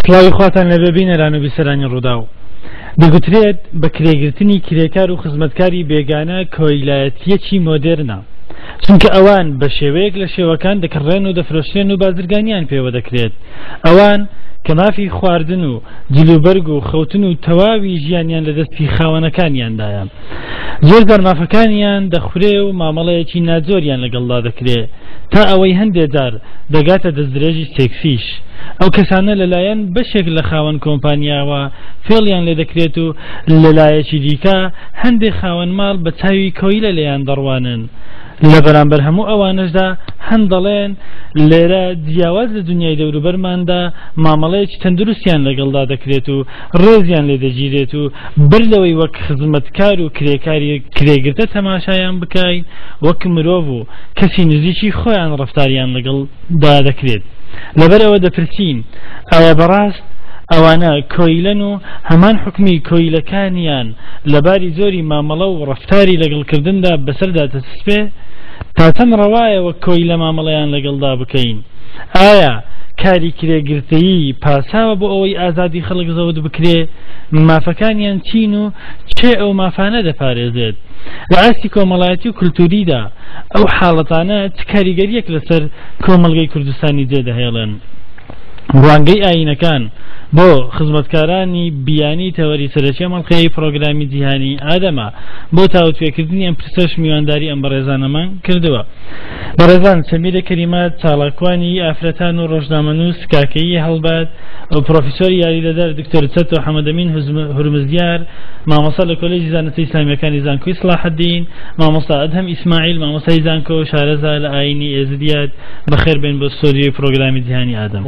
سڵاوی خواتان لەبێ بینەران و بیسەرانی ڕووداو دەگوترێت بە کرێگرتنی کرێکار و خزمەتکاری بێگانە کۆیلایەتیەکی مۆدێرنە چونکە ئەوان بە شێوەیەک لە شێوەکان دەکڕێن و دەفرۆشرێن و بازرگانیان پێوە دەکرێت ئەوان کە مافی خواردن و جلوبەرگ و خەوتن و تەواوی ژیانیان لە دەستی خاوەنەکانیاندایە زۆر دەرمافەکانیان دەخورێ و مامەڵەیەکی ناجۆریان لەگەڵدا دەکرێت تا ئەوەی هەندێک جار دەگاتە دەستدرێژی سێکسیش ئەو کەسانە لەلایەن بەشێک لە خاوەن کۆمپانیاوە فێڵیان لێ دەکرێت و لەلایەکی دیکە هەندێک خاوەن ماڵ بە چاوی کۆیلە لێیان دەڕوانن لە بەرامبەر هەموو ئەوانەشدا هەندەڵێن لێرە جیاواز لە دنیای دەوروبەرماندا مامەڵەیەکی تەندروستیان لەگەڵدا دەکرێت و ڕێزیان لێ دەگیرێت و بەر لەوەی وەک خزمەتکار و کرێگرتە تەماشایان بکاین وەک مرۆڤ و کەسی نزیکی خۆیان ڕەفتاریان لەگەڵدا دەکرێت لەبەرەوە دەپرسین ئایا بەڕاست ئەوانە کۆیلەن و هەمان حکمی کۆیلەکانیان لەباری زۆری مامەڵە و ڕەفتاری لەگەڵکردندا بەسەردا دەسپێ تا چەند ڕەوایە وەک کۆیلە مامەڵەیان لەگەڵدا بکەین ئایا کاری کرێگرتەیی پاساوە بۆ ئەوەی ئازادی خەڵک زەوت بکرێ مافەکانیان چین و چێ ئەو مافانە دەپارێزێت لە ئاستی کۆمەڵایەتی و کولتوریدا ئەو حاڵەتانە چ کاریگەریەک لەسەر کۆمەڵگەی کوردستانی جێدەهێڵن ڕوانگەی ئاینەکان بۆ خزمەتکارانی بیانی تەوەری سەرەکیە مەڵقەی پرۆگرامی جیهانی ئادەمە بۆ تاوتوێکردنی ئەم پرسەش میوانداری ئەم بەڕێزانەمان کردووە بەڕێزان سەمیرە کەریمات چاڵاکوانی ئافرەتان و ڕۆژنامەنووس کاکەیی هەڵبات و پرۆفیسۆری یاریدەدار دکتۆر چەت و حەمەدەمین هورمزدیار مامۆستا لە کۆلێژی زانستی ئیسلامیەکانی زانکۆی سڵاحەدین مامۆستا ئەدهەم ئیسماعیل مامۆستای زانکۆ و شارەزا لە ئاینی ئێزدیات بەخێر بێن بۆ سۆریۆی پرۆگرامی جیهانی ئادەم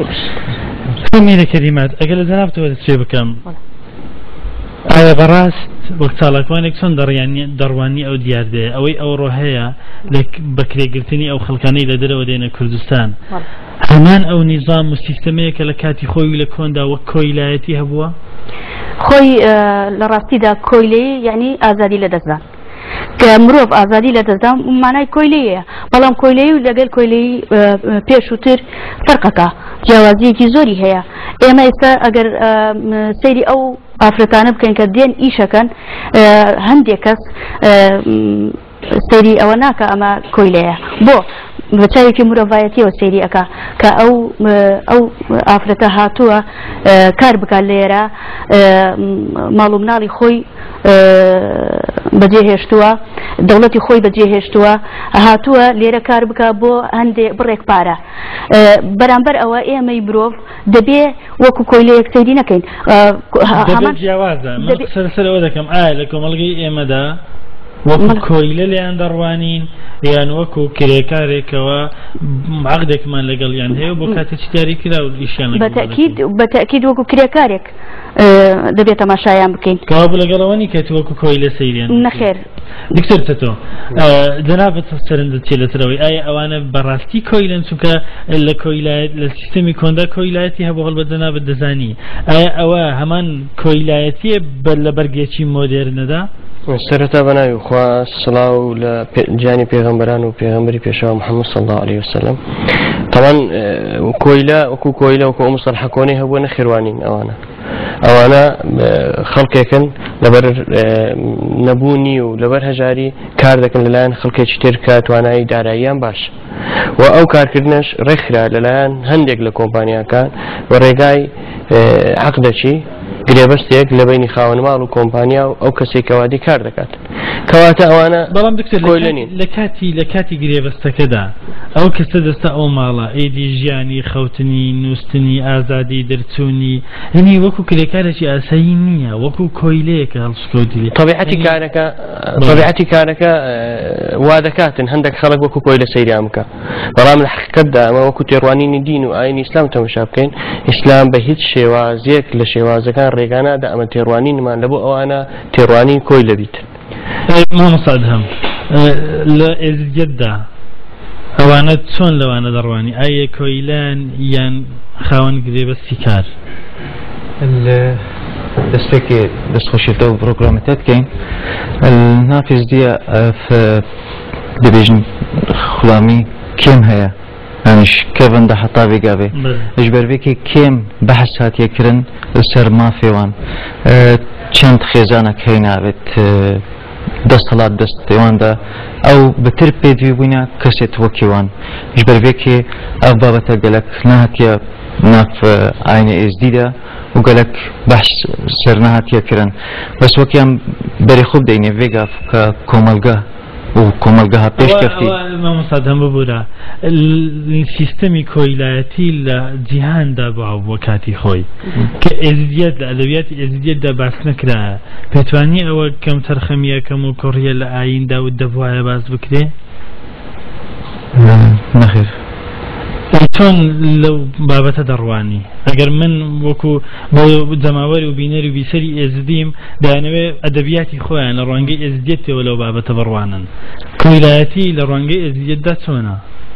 سەمیرە کەریمات ئەگەر لە جەنابتەوە دەستپێ بکەم ئایا بەڕاست وەک چاڵاکوانێک چۆن دەڕوانی ئەو دیاردەیە ئەوەی ئەوڕۆ هەیە بە کرێگرتنی ئەو خەڵکانەی لە دەرەوە دێنە کوردستان هەمان ئەو نیزام و سیستەمەیە کە لە کاتی خۆی لە کۆندا وەک کۆیلایەتی هەبووە خۆی لە ڕاستیدا کۆیلەی یعنی ئازادی لەدەستدان کە مرۆڤ ئازادی لەدەستدان مانای کۆیلەیە بەڵام کۆیلەی و لەگەل کۆیلەی پێشووتر فەرقەکە جیاوازیەکی زۆری هەیە ئێمە ئێستا ئەگەر سەیری ئەو ئافرەتانە بکەین کە دێن ئیشەکەن هەندێک کەس سەیری ئەوە ناکە ئەمە کۆیلەیە بۆ بەچاوێکی مرۆڤایەتیەوە سەیری ئەکا کە ئەو ئافرەتە هاتووە کار بکات لێرە ماڵ و مناڵی خۆی بەجێهێشتووە دەوڵەتی خۆی بەجێهێشتووە هاتووە لێرە کار بکە بۆ هەندێک بڕێک پارە بەرامبەر ئەوە ئێمەی مرۆڤ دەبێ وەکو کۆیلەیەک سەیری نەکەین جیاوازە سەرسەر ئەوە دەکەم ئایا لە کۆمەڵگەی ئێمەدا وەکو کۆیلە لێیان دەڕوانین یان وەکو کرێکارێکەوە عەقدێکمان لەگەڵیان هەیە بۆ کاتێکی دیاری کرا و ئیشیان بەتەکید وەکو کرێکارێک دەبێت تەماشایان بکەین کەوا بوو لەگەڵەوەنی کەتی وەکو کۆیلە سەیریان نەخێر دکتۆر چەتۆ جەنابەت سەرنجت چێ لەسەرەوەی ئایا ئەوانە بەڕاستی کۆیلن چونکە لە کۆیلایەت لە سیستەمی کۆندا کۆیلایەتی هەبوو هەڵبەت جەنابەت دەزانی ئایا ئەوە هەمان کۆیلایەتیە لە بەرگێکی مۆدێرنەدا سەرەتا بەناوی خوا سڵاو لە جیانی پێغەمبەران و پێغەمبەری پێشەوە محەممەد صلی الله عليه وسلم طبعا کۆیلە وەکو کۆیلە وەکو ئەو مستەلحە کۆنەی هەبووە نەخێوانین ئەوانە خەڵکێکن لەبەر نەبوونی و لەبەر هەژاری کار دەکەن لەلایەن خەڵکێکی تر کە توانایی داراییان باش و ئەو کارکردنش ڕێکخرا لەلایەن هەندێک لە کۆمپانیاکان بە ڕێگای عەقدەچی گرێبەستێک لە بینی خاوەن ماڵ و کۆمپانیا و ئەو کەسێک کەوادی کار دەکات کەواتە ئەوانە بەڵام دکتۆر لە کاتی گرێبەستەکەدا ئەو کەسە دەستە ئەو ماڵە ئیدی ژیانی خەوتنی نووستنی ئازادی دەرچوونی هەنی وەکو کرێکارێکی ئاسایی نییە وەکو کۆیلەیەکە هەڵسکەوتی طبیعەتی کارەکە وا دەکاتن هەندێک خەڵک وەکو کۆیلە سەیریان بکە بەڵام لە حقیقەتدا ئەمە وەکو تێڕوانینی دین و ئاینی ئیسلام تەماشا بکەین ئیسلام بە هیچ شێوازێک لە شێوازەکان ڕێگانەدا ئەمە تێڕوانینمان لە بۆ ئەوانە تێڕوانی کۆیلە بیتن مامۆستا ئەدهەم لە ئێزدیەتدا ئەوانە چۆن لەوانە دەڕوانی ئایا کۆیلان یان خاوەن گرێبەستی کار دەستێکی دەستخۆشیێتەوە پرۆگرامەتە بکەین نافێزدیە دەبێژن خوڵامی کێم هەیە انش كيفن ده حطابي قابي اجبر بيكي كيم بحث هات يكرن سر ما فيوان چند خيزانك هينا بت دستلات دست يوان ده او بتر بيدوي بينا كسيت وكيوان اجبر بيكي او بابتا قلق نهاتيا ناف عين ازديدا وقالك بحث سرناهات يكرن بس وكيام بري خوب ديني فيغا كومالغا وكومالغا بيش كفتي ما مصادم ببورا السيستمي كويلاتي لجهان دابا وكاتي خوي كازديات الادبيات ازديات دا باس نكرا بتواني او كم ترخميه كم كوريا لاين دا ودبوا باس بكري نخير چۆن لەو بابەتە دەڕوانی ئەگەر من وەکو بۆ جەماوەری و بینەری و بیسەری ئێزدیم دایانەوێ ئەدەبیاتی خۆیان لە ڕوانگەی ئێزدیەتەوە لەو بابەتە بڕوانن کۆیلایەتی لە ڕوانگەی ئێزدیەتدا چۆنە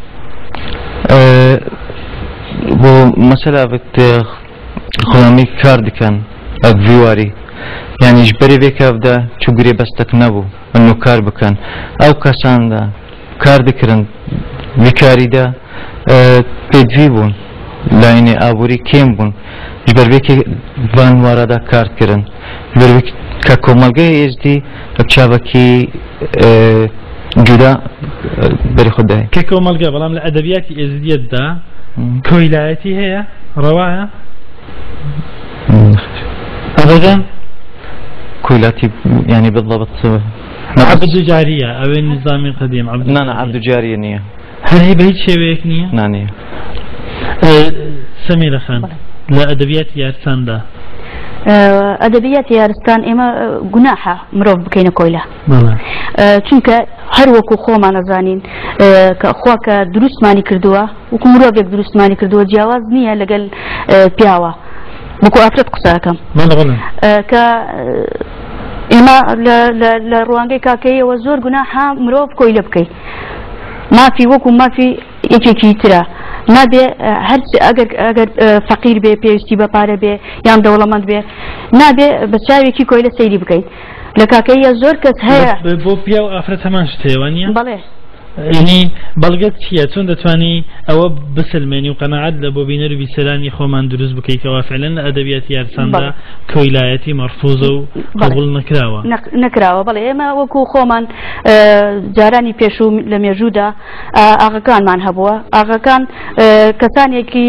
بۆ مەسەلا خۆڵامی کار دکەن ئەڤیواری یعنی ژبەری بێکەودا چوگرێ بەستەک نەبوو ئەنو کار بکەن ئەو کەساندا کار دکردن بیکاریدا پێدوی بوون لاینێ ئابووری کێم بوون ژبەر بێکی وان وارەدا کارکردن کە کۆمەلگای ئێزدی چاوەکی جودا بەری خوددای کە کۆمەلگا بەڵام لە ئەدەبیاتی ئێزدیەتدا کۆیلایەتی هەیە ڕەوایە ئەبەدەن كويلاتي يعني بالضبط عبد جارية أو النظام القديم لا عبد جارية نية هل هي بهيج شيء بيك نية؟ نية سميرة خان لا أدبيات يارستان دا أدبيات يارستان إما جناحة مروف بكينا كويلة چونك هر وكو خو ما نزانين كأخوك دروس ماني كردوا وكو مروف يك دروس ماني كردوا جواز نية لقل بياوا بكو أفرد قصاكم ك إما لروانجي كاكي وزور جناحة مروف كويلة بكي ما في وكو ما في يجي ترى نابي هرس أجر فقير بي بيستي ببارة بي يام دولمند بي نابي بساوي كي كويلة سيري بكي لكاكي يزور كس هيا بو بياو أفرد همان شتيوانيا بله يعني بلغت شيء تون دتواني أو بسلماني وقناعات لبو بينر بسلاني خومان دروس بكي كوا فعلا أدبيات يارسان دا كويلاياتي مرفوضة وقبول نكراوة بله ما وكو خومان جاراني بيشو لم يجودا آغا كان من هبوا آغا كان كساني كي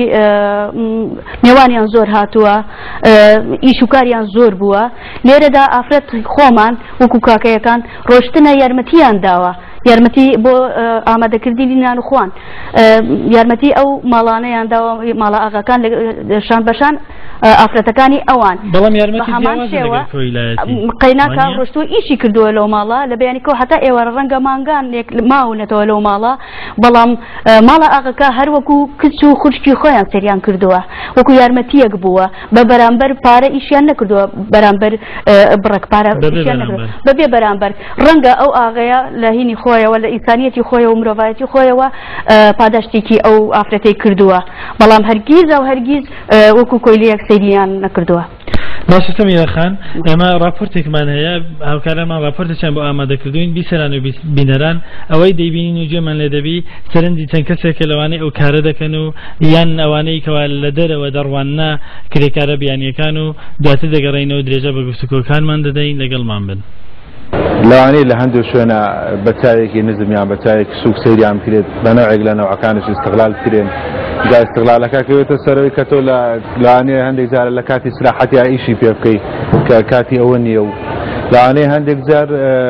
نيواني انزور هاتوا إيشوكاري انزور بوا نيردا أفرت خومان وكو كاكي كان روشتنا يرمتيان داوا يارمتي بو آماده کردنی نان خوان يارمتي أو مالانه ياندا مالا آغا كان شان بشان ئافرەتەکانی ئەوان بەڵام یارمەتی جیاوازە کۆیلایەتی قەیناکە ڕۆشتووە ئیشی کردووە لەو ماڵە لە بەیانیکەوە هەتا ئێوە ڕەنگە مانگان ماونەتەوە لەو ماڵە بەڵام ماڵە ئاغاکە هەر وەکو کچ و خوشکی خۆیان سەریان کردووە وەکو یارمەتیەک بووە بە بەرامبەر پارە ئیشیان نەکردووە بەرامبەر بڕێک پارە ئیشیان نەکردووە بەبێ بەرامبەر ڕەنگە ئەو ئاغەیە لە هینی خۆیەوە لە ئینسانیەتی خۆیەوە و مرۆڤایەتی خۆیەوە پاداشتێکی ئەو ئافرەتەی کردووە بەڵام هەرگیز ئەو هەرگیز وەکو کۆیلەیەک سەیریان نەکردووە. باش سميرة خان اما رابورتك من هي هاوكارا من رابورتك بو آماده کردوین بیسران و بینران اوی دیبینین و جمع لدبی سرندی چند کسی که لوانه او کاره دکنو یان اوانه که لدر و درواننا کلی کاره بیانی کانو دواتی دگرین و درجه بگفتکو کان من دادین لگل من بن لواني اللي عنده شونا بتاعك نزم يعني بتاعك سوق سيري عم كريت بنوعك لنوع كانش استغلال كريم جا استغلالك كيف تسروي كتولا لواني عندك زار لكاتي سلاحتي عيشي في أفكي كاتي أوني أو لواني عندك زار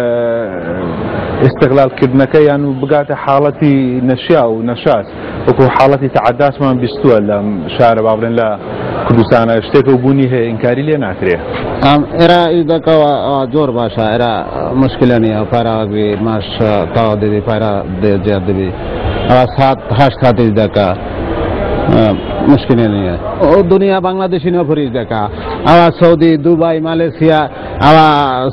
استغلال كدنك يعني بقات حالتي نشاء ونشاس وكو حالتي تعداس ما بيستوى لا شارب عبرن لا كردستان اشتكى وبني هي إنكاري لي ناكريه إرا إذا كوا جور باشا إرا مشكلة نيا فارا بي ماش تاو دي فارا دي جاد بي سات هاشت إذا كا مشكلة نيا الدنيا بنغلاديش نيا فريج دكا أوا سعودي دبي ماليزيا أوا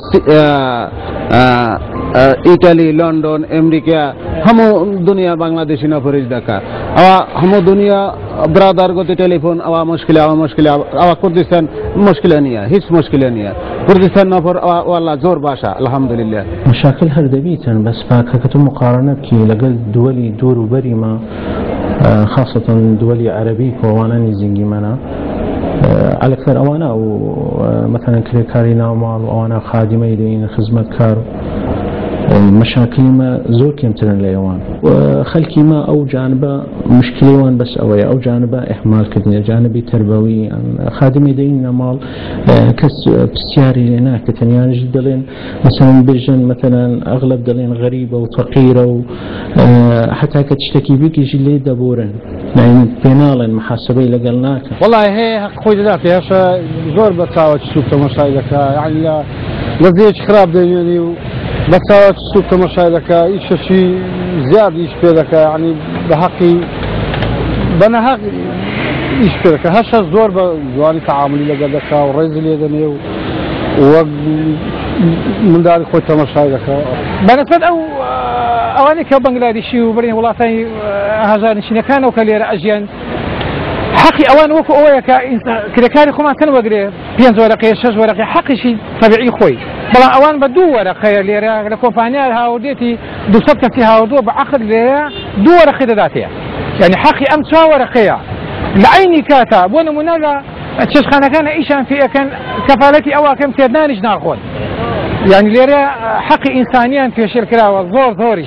إيطالي لندن أمريكا همو دنيا بنغلاديش نيا فريج دكا أوا همو دنيا برادر قلت تليفون أوا مشكلة أوا كردستان مشكلة نيا هيش مشكلة نيا كردستان نفر والله زور باشا الحمد لله مشاكل هردبيتن بس فاكهة مقارنة كي لقل دولي دور وبري ما خاصة دولي عربي كوانا نزنجي منا على أكثر أوانا أو مثلا كريكاري ناومال وأوانا خادمة يدين خدمة كار مشاكل ما زور كيمترن ليوان وخلكي ما أو جانبه مشكلة بس أو جانبه إحمال كدني جانبي تربوي خادم يدين مال كس بسياري لنا كتنيان جدلين مثلا بيجن مثلا أغلب دلين غريبة وفقيرة حتى كتشتكي بك يجي لي دبورن يعني بينال محاسبة لقلناك والله هي خوي ذاك يا زور بتساوي تشوف تمشايلك يعني لذيذ خراب دنيا بس سوق تمشايلك إيش شيء زيادة إيش بيدك يعني بحقي بنا حق إيش بيدك هالشيء زور بزواني تعاملي لقدك ورئيس اليدني ومن ذلك خوي تمشايلك بنا صد أو أنا كبنغلاديشي وبرين والله ثاني هزاني شنو كانوا كلير أجيان حقي أوان وكو أويا كريكاري خو ما كان وقري بينز ورقي شج ورقي حقي شيء طبيعي خوي بلا أوان بدو ورقي ليرا لكومبانيا هاوديتي دو سبتة هاودو بعقد ليرا دو ورقي ذاتية يعني حقي أمسوا ورقية لعيني كاتب وانا منالا تشج خانا كان إيشان في كان كفالتي أو كم تيدنانيش ناخذ يعني ليرا حقي إنسانيا في شركة والزور ثوريش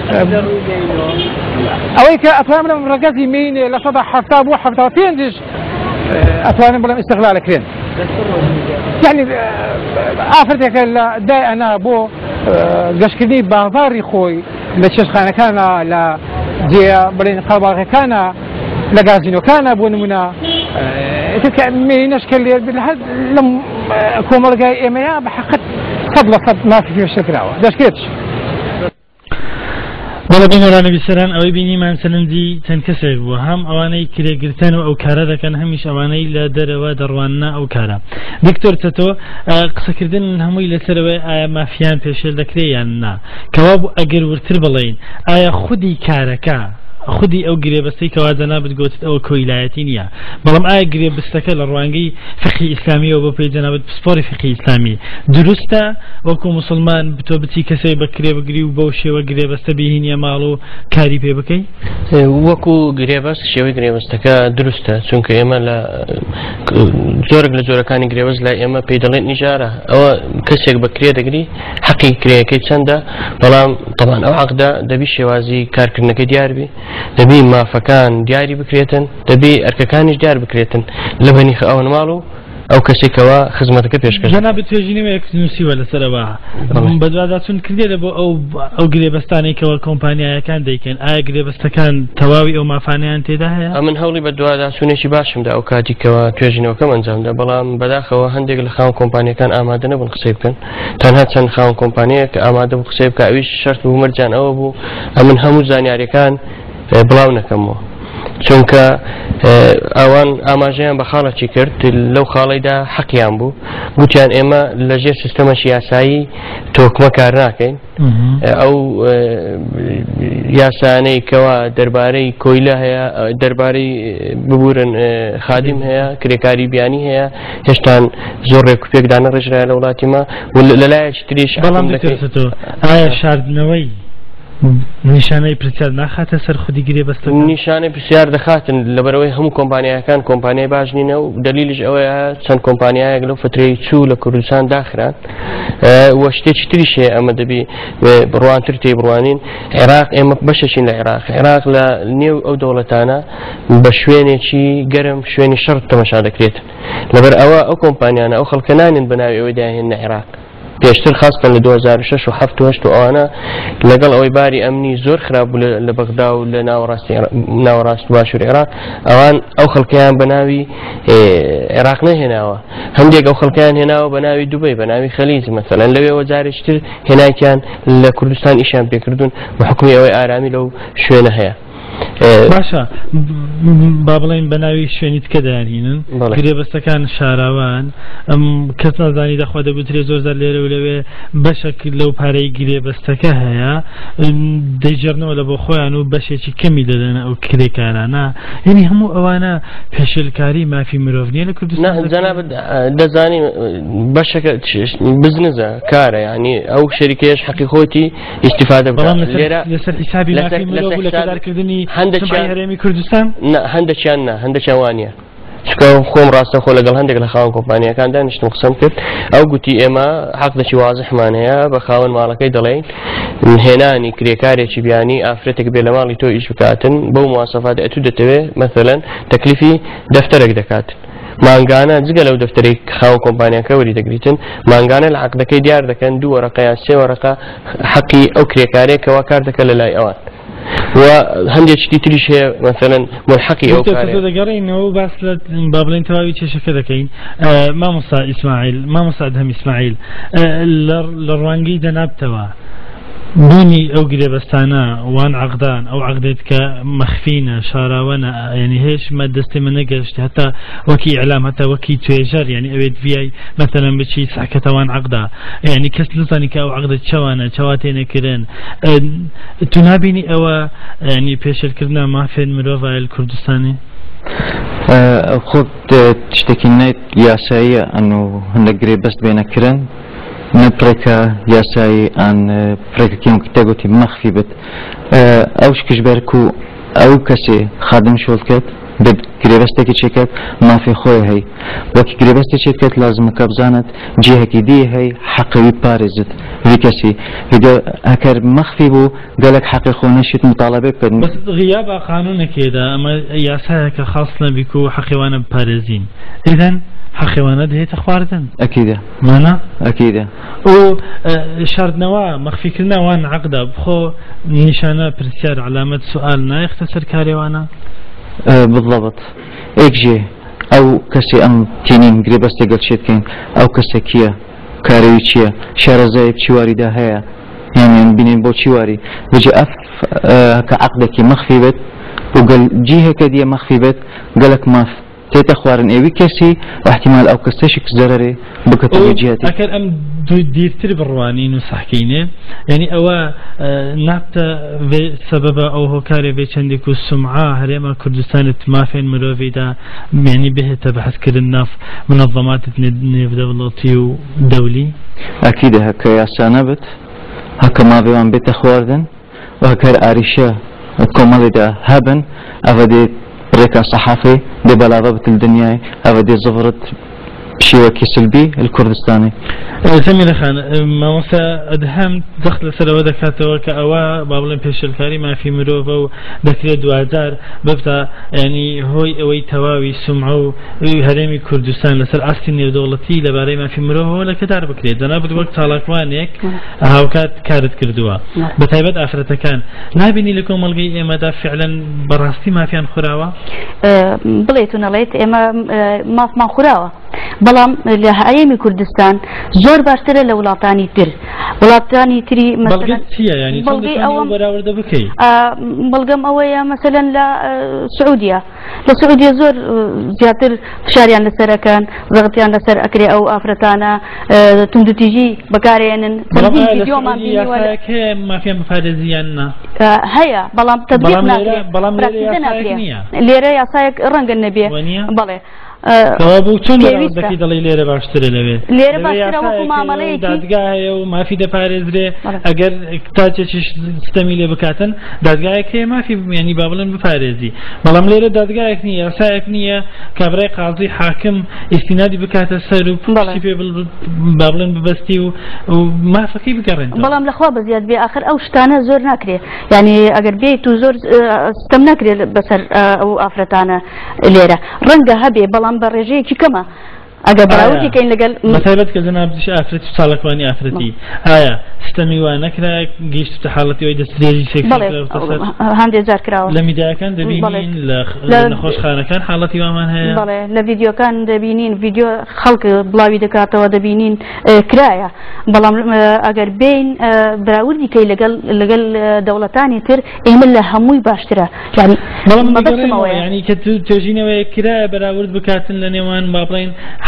أويك أتوانم من رجزي مين لصدق حفتاب وحفتين ديش أتوانم بلهم استغلال كرين يعني آفرتك دا أنا بو قشكني بانظاري خوي لشخانة كان لا جي بلين قلبا كان لقازينو كان بونمنا تلك ميناش كاللي بالحد لم كومرقاي إيميا بحقت صد ما في الشكراوة داش كيتش بەڵێ بینەرانە بیسەران ئەوەی بینیمان سەرنجی چەند کەسێک بووە هەم ئەوانەی کرێگرتن و ئەو کارە دەکەن هەمیش ئەوانەی لە دەرەوە دەڕواننا ئەو کارە دکتۆر چەتۆ قسەکردن هەمووی لەسەرەوەی ئایا مافیان پێشێل دەکرێ یان نا کەوا بوو ئەگەر ورتر بڵێین ئایا خودی کارەکە خودی ئەو گرێبەستەی کەوا جەنابەت گوتت ئەوە کۆیلایەتی نییە بەڵام ئایا گرێبەستەکە لە ڕوانگەی فقهی ئیسلامیەوە بۆ پێی جەنابەت پسپۆری فقهی ئیسلامی دروستە وەکو موسڵمان بتۆ بچی کەسێک بە کرێ بگری و بەو شێوە گرێبەستە بهینیە ماڵ و کاری پێ بکەی وەکو گرێبەست شێوەی گرێبەستەکە دروستە چونکە ئێمە لە زۆرێک لە جۆرەکانی گرێبەست لای ئێمە پێی دەڵێن نیژارە ئەوە کەسێک بە کرێ دەگری حەقی کرێیەکەی چەندە بەڵام طبعاً ئەو عەقدە دەبی شێوازی کارکردنەکەی دیاربی دەبی مافەکان دیاری بکرێتن دەبی ئەرکەکانیش دیار بکرێتن لە بەنیخ ئەو نماڵ و ئەو کەسێکەوە خزمەتەکە پێشکەش جەنابەت توێژینەوەیەک نووسیوە لەسەرەوە بەدواداچوون کردێتە بۆ ئەو گرێبەستانێکەوە کۆمپانیایەکان دەیکەن ئایا گرێبەستەکان تەواوی ئەو مافانیان تێدا هەیە من هەوڵی بەدواداچوونێکی باشمدا ئەو کاتیکەوە توێژینەوەکەم ئەنجامدا بەڵام بەداخەوە هەندێک لە خاوەن کۆمپانیەکان ئامادە نەبوون قسەی بکەن تەنها چەند خاوەن کۆمپانیە کە ئامادە بوو قسەی بکە ئەویش شەرت بوو مەرجان ئەوە بوو ئەمن هەموو زانیاریەکان بڵاو نەکەمەوە چونکە ئەوان ئاماژەیان بە خاڵێکی کرد لەو خاڵیدا حەقیان بوو گوتیان ئێمە لەژێر سیستەمەشی یاسایی تۆکمە کار ناکەین ئەو یاسانەی کەوا دەربارەی کۆیلە هەیە دەربارەی ببورن خادیم هەیە کرێکاری بیانی هەیە هێشتان زۆر ڕێکوپێکدانە ڕێژرایە لە وڵاتی ما لەلایەکی تریش بەڵام ئایا شاردنەوەی نیشانەی پرسیار ناخاتە سەر خودی گرێبەستە نیشانەی پرسیار دەخاتن لەبەرەوەی هەموو کۆمپانیەکان کۆمپانیای باش نینە و دلیلش ئەوەیە چەند کۆمپانیایەک لەو فترەی چوو لە کوردستان داخران وە شتێکی تریشێ ئەمە دەبی بڕوانتر تێی بڕوانین عێراق ئێمە بەشەشین لە عێراق لە نێو ئەو دەوڵەتانە بە شوێنێکی گەرم شوێنی شەڕ تەماشا دەکرێتن لەبەر ئەوە ئەو کۆمپانیانە ئەو خەڵکە نانێن بەناوی ئەوەی داهێنە عێراق پێشتر خاصکەن لە 2006 و 2007 و ئەوانە لەگەڵ ئەوەی باری ئەمنی زۆر خراپ بوو لە بەغدا و لە ناوەڕاست باشوور عێراق ئەوان ئەو خەڵکیان بە ناوی عێراق نەهێناوە هەندێک ئەو خەڵکیان هێناوە بە ناوی دوبەی بە ناوی خەلیج مەسەلەن لەوێەوە جارێکتر هێنایکیان لە کوردستان ئیشیان پێکردوون بە حکمی ئەوەی ئارامی لەو شوێنە هەیە باشە با بڵێن بە ناوی شوێنی تکە دەیانهێنن گرێبەستەکان شاراوان ئەم کەس نازانی دەخوا دەگوترێ زۆرزار لێرە و لەوێ بەشێک لەو پارەی گرێبەستەکە هەیە دەیجێڕنەوە لە بۆ خۆیان و بەشێکی کەمی دەدەنە ئەو کرێکارانە یعنی هەموو ئەوانە پێشێلکاری مافی مرۆڤ نییە لە کوردستان جەنابەت دەزانی بەشەکە بزنسە کارە یعنی ئەو شەریکەیەش حەقی خۆتی ئیستیفادە بکات لەسەر حیسابی مافی مرۆڤ لە کاردکردنی هەرێمی کوردستان هەندێکیان وانە خۆم ڕاستە خۆ لەگەڵ هەندێک لە خاوەن کۆمپانیەکان دانیشتم قسەم کرد ئەو گوتی ئێمە حەقدەکی وازحمان هەیە بە خاوەن ماڵەکەی دەڵێن هێنانی کرێکارێکی بیانی ئافرەتێک بێ لە ماڵی تۆ ئیش بکاتن بەو مواسەفات ئەتو دەتەوێت مەثەلەن تەکلیفی دەفتەرێک دەکاتن مانگانە جگە لەو دەفتەری خاوەن کۆمپانیەکە وەری دەگریتن مانگانە لە عەقدەکەی دیار دەکەن 2 وەرەقە یان 3 وەرەقە حەقی ئەو کرێکارێکەوە کار دەکە لە لای ئەوان وهندێک شتی تریش هەیە مەثەلەن ملحەقی ئەو کارێ دەگەڕێنەوە باس با بڵێن تەواوی کێشەکە دەکەین مامۆستا ئیسماعیل مامۆستا ئەدهەم ئیسماعیل لە ڕوانگەی دەنابتەوە بوونی ئەو گرێبەستانە وان عەقدان ئەو عەقدێت کە مەخفینە شاراوەنە ینی هێچ دەستی من نەگەشتی هەتا وەکی ئیعلام هەتا وەکی توێژەر ینی ئەوێت ڤیای مەثەلەن بچی ساکەتەوان عەقدا ینی کەس نزانی کە ئەو عەقدە چەوانە چاواتێنەکردن تو نابینی ئەوە ینی پێشێلکردنە مافێن مرۆڤایە لە کوردستانی خۆ شتێکی نایت یاساییە ئەن و هەندێک گرێبەست بێنەکردن نپرێکە یاسایی ئەن پرێکەکەم کتێگوتی مەخفی بێت ئەو شکشبەرک و ئەو کەسێ خادم شۆڵ کرد بێت گرێبەستێکی چێکرد مافی خۆی هەی وەکی گرێبەستی چێت کرد لازمەکە بزانت جێهەکی دی هەی حەقەوی پارێزت وی کەسی ئەکەر مەخفی بوو گەلک حەقی خۆ نەشیت مطالبە بکردن بەس غیابە قانونێکێدا ئەمە یاسایەکە خاص نەبیک و حەقیوانە بپارێزین ئیدەن حەقیوانە دەهێتە خواردن ئەکیدە مانە ئەکیدە و شاردنەوە مەخفیکردنەوان عەقدا بخۆ نیشانە پرسیار علامەت سوال نایەختە سەر کارێوانە بالضبط ئێکژێ ئەو کەسی ئەم تینین گرێبەستێ گەلچێتکەین ئەو کەسێکیە کارەوی چییە شارەزایەک چیواریدا هەیە یانیان بینین بۆ چیواری بجێ ئەف کە عەقدێکی مەخفی بێت و گەل جیهێکە دیە مەخفی بێت گەلک ماف تێتە خوارن ئێوی کەسی احتیمال ئەو کەسێشێک زەرەرێ بکەتەوە جیاتی ئەکەر ئەم دیرتر بڕوانین و ساحکەینێ یعنی ئەوە نابتە سەبەبە ئەو هۆکارێ بێ چەندێک و سمعا هەرێمە کوردستانت مافێن مرۆڤیدا یعنی بهێتە بەحثکردن ناف منظەماتت نێودەوڵەتی و دەولی ئەکیدە هەکە یاسانە بێت هەکە ماڤێوان بێتە خواردن و هەکەر ئاریشە کۆمەڵێدا هەبن ئەوە دێت بريكا صحافي دي بلاغة الدنيا هذا دي زفرت شيوكي سلبي الكردستاني سمير خان ما مسا أدهم دخل سلوى دكاتوا كأوا بابلن بيشلكاري ما في مروفة ودكتور دوازار ببتا يعني هوي أوي تواوي سمعو هرمي كردستان لسر أصلي دولتي لباري ما في مروفة ولا كدار بكري دنا بود وقت طالقوانيك هاوكات كارت كردوا بتايبت أفرت كان نابني لكم الجي إما دا فعلا براستي ما في عن خراوة بليتون ليت إما ما خراوة بەڵام لە هەیەمی کوردستان زۆر باشترە لە وڵاتانی تر وڵاتانی تری بەڵگەم ئەوەیە مەسەلەن لە سعودیا زۆر زیاتر فشاریان لەسەرەکەن زەغتیان لەسەر ئەکرێ ئەو ئافرەتانە توندوتیژی بەکارێنن مافیان بپارێزیاننا هەیە بەڵام تەطبیق ناکرێ لێرە یاسایەک ڕەنگە نەبێ بەڵێ چۆن دەکی دڵی لێرە باشترە لەوێ لێرە باشترە وەکو مامەڵەیەکی دادگا هەیە و مافی دەپارێزرێ ئەگەر تاچێکی ستەمی لێ بکاتن دادگایەک هەیە مافی ینی با بڵێن بپارێزی بەڵام لێرە دادگایەک نییە یاسایەک نییە کابرای قازی حاکم ئیستینادی بکاتە سەر و پشتی پێ با بڵێن ببەستی و مافەکەی بگەڕێن بەڵام لەخوا بەزیاد بێ ئاخر ئەو شتانە زۆر ناکرێ ینی ئەگەر بێت و زۆر ستەم ناکرێت بەسەر ئەو ئافرەتانە لێرە ڕەنگە هەبێ بەڵام بەڕێژەیەکی کەمە ئەگەر بەراوردی کەین لەگەڵ مەتایبەت کە جەناب ئافرەتی ساڵەکوانی ئافرەتی ئایا ستەمی وا نەکرا گەیشتە حاڵەتی ئەوەی دەستدرێژی هەندێک جار کراوە لە میدیاکان دەبینین لە نەخۆشخانەکان حاڵەتی وامان هەیە بەڵێ لە ڤیدیۆکان دەبینین ڤیدیۆ خەڵک بڵاوی دەکاتەوە دەبینین کرایە بەڵام ئەگەر بین بەراوردی کەی لەگەڵ دەوڵەتانی تر ئێمە لە هەمووی باشترە ینی کە توێژینەوەی کرایە بەراورد بکاتن لە نێوان با بڵێن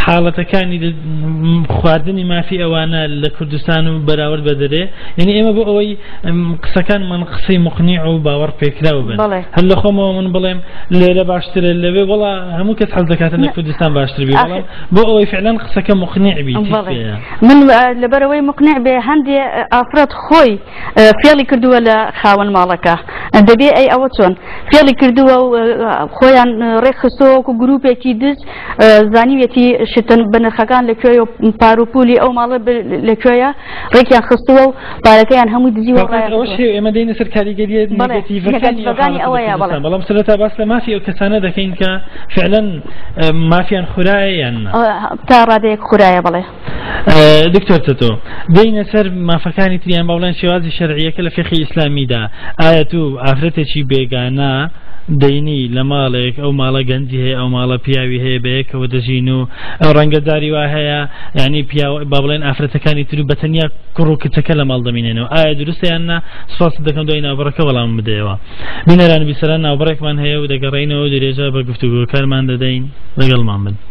حاڵەتەکانی خواردنی مافی ئەوانە لە کوردستان و بەراورد بە دەرێ یعنی ئێمە بۆ ئەوەی قسەکانمان قسەی مقنیع و باوەڕ پێکراوە بن هەر لە خۆمەوە من بڵێم لێرە باشترە لەوێ وڵا هەموو کەس حەز دەکاتە لە کوردستان باشتر بێ بەڵام بۆ ئەوەی فعلان قسەکە مقنیع بی من لەبەرەوەی مقنیع بێ هەندێ ئافرەت خۆی فێڵی کردووە لە خاوەن ماڵەکە دەبێ ئەی ئەوە چۆن فێڵی کردووە و خۆیان ڕێکخستەوەکو گروپێکی دز زانیوێتی شتن بنرخەکان لەکوێ و پاروپولی ئەو ماڵە لەکوێیە ڕێکیان خستووە و پارەکەیان هەمووی دزیوە ئێمە دەینە سەر کاریگەریە نێگەتیڤەکانی ئەوەیە بەڵام سەرەتا باس لە مافی ئەو کەسانە دەکەین کە فعلەن مافیان خورایە یان تا ڕادەیەک خورایە بڵێ دکتۆر تۆ دەینە سەر مافەکانی تریان باوڵێن شێوازی شەرعیەکە لە فقهی ئیسلامیدا ئایا تو ئافرەتێکی بێگانە دەینی لە ماڵێک ئەو ماڵە گەنجی هەیە ئەو ماڵە پیاوی هەیە بەیەکەوە دەژین و ڕەنگەداری وا هەیە یعنی با بڵێن ئافرەتەکانی تر بەتەنیا کوڕ و کچەکە لە ماڵ دەمینێنەوە ئایا دروستە یان نا سوپاس دەکەم دوای ناوبڕەکە وەڵام بدەیەوە بینەران بیسەران ناوبڕێکمان هەیە و دەگەڕێینەوە درێژە بە گفتوگۆکارمان دەدەین لەگەڵمان بن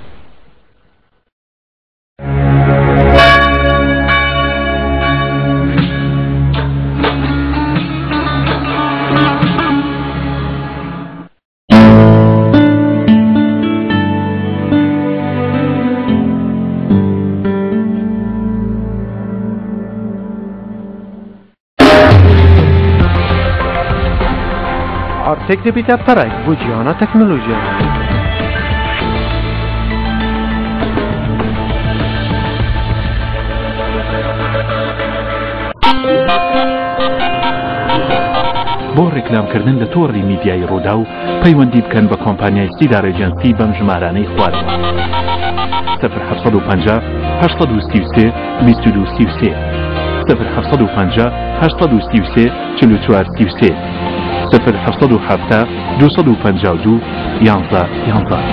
عرضێک دەبێتە پەڕێک بۆ جیهانە تەکنۆلۆژیا بۆ ڕێکلامکردن لە تۆڕی میدیای ڕوودا و پەیوەندی بکەن بە کۆمپانیای سیدار ئێجەنسی بەم ژمارانەی خوارەوە 0750 833 2233 0750 833 4433 0770 252 11 11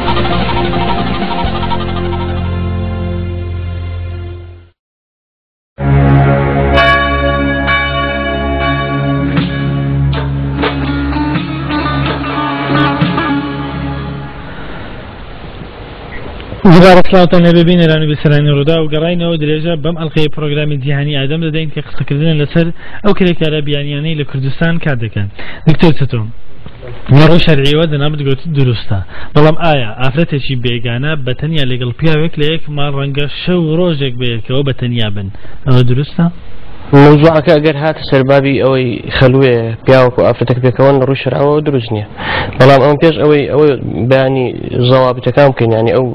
سلااوتان لێ ببینێران و بەسەرانی ڕوودا و گەڕاینەوە درێژە بەم ئەڵقەی پرۆگرامی جیهانی ئادەم دەدەین کە قسەکردن لەسەر ئەو کرێکارە بیانیانەی لە کوردستان کار دەکەن دکتۆر چەتۆ ڕووی شەرعیەوە دەنابێت گوت دروستە بەڵام ئایا ئافرەتێکی بێگانە بەتەنیا لەگەڵ پیاوێک لە یەک ماڵ ڕەنگە شەو ڕۆژێک بەیەکەوە بەتەنیا بن ئەوە دروستە؟ موضوعەکە ئەگەر هاتە سەربابی ئەوەی خەلوێ پیاوەک و ئافرەتەک پێکەوەن لە ڕووی شەرعەوە دروست نییە بەڵام ئەم پێش ئەوەی بەیانی زەوابتەکان بکەین ینی ئەو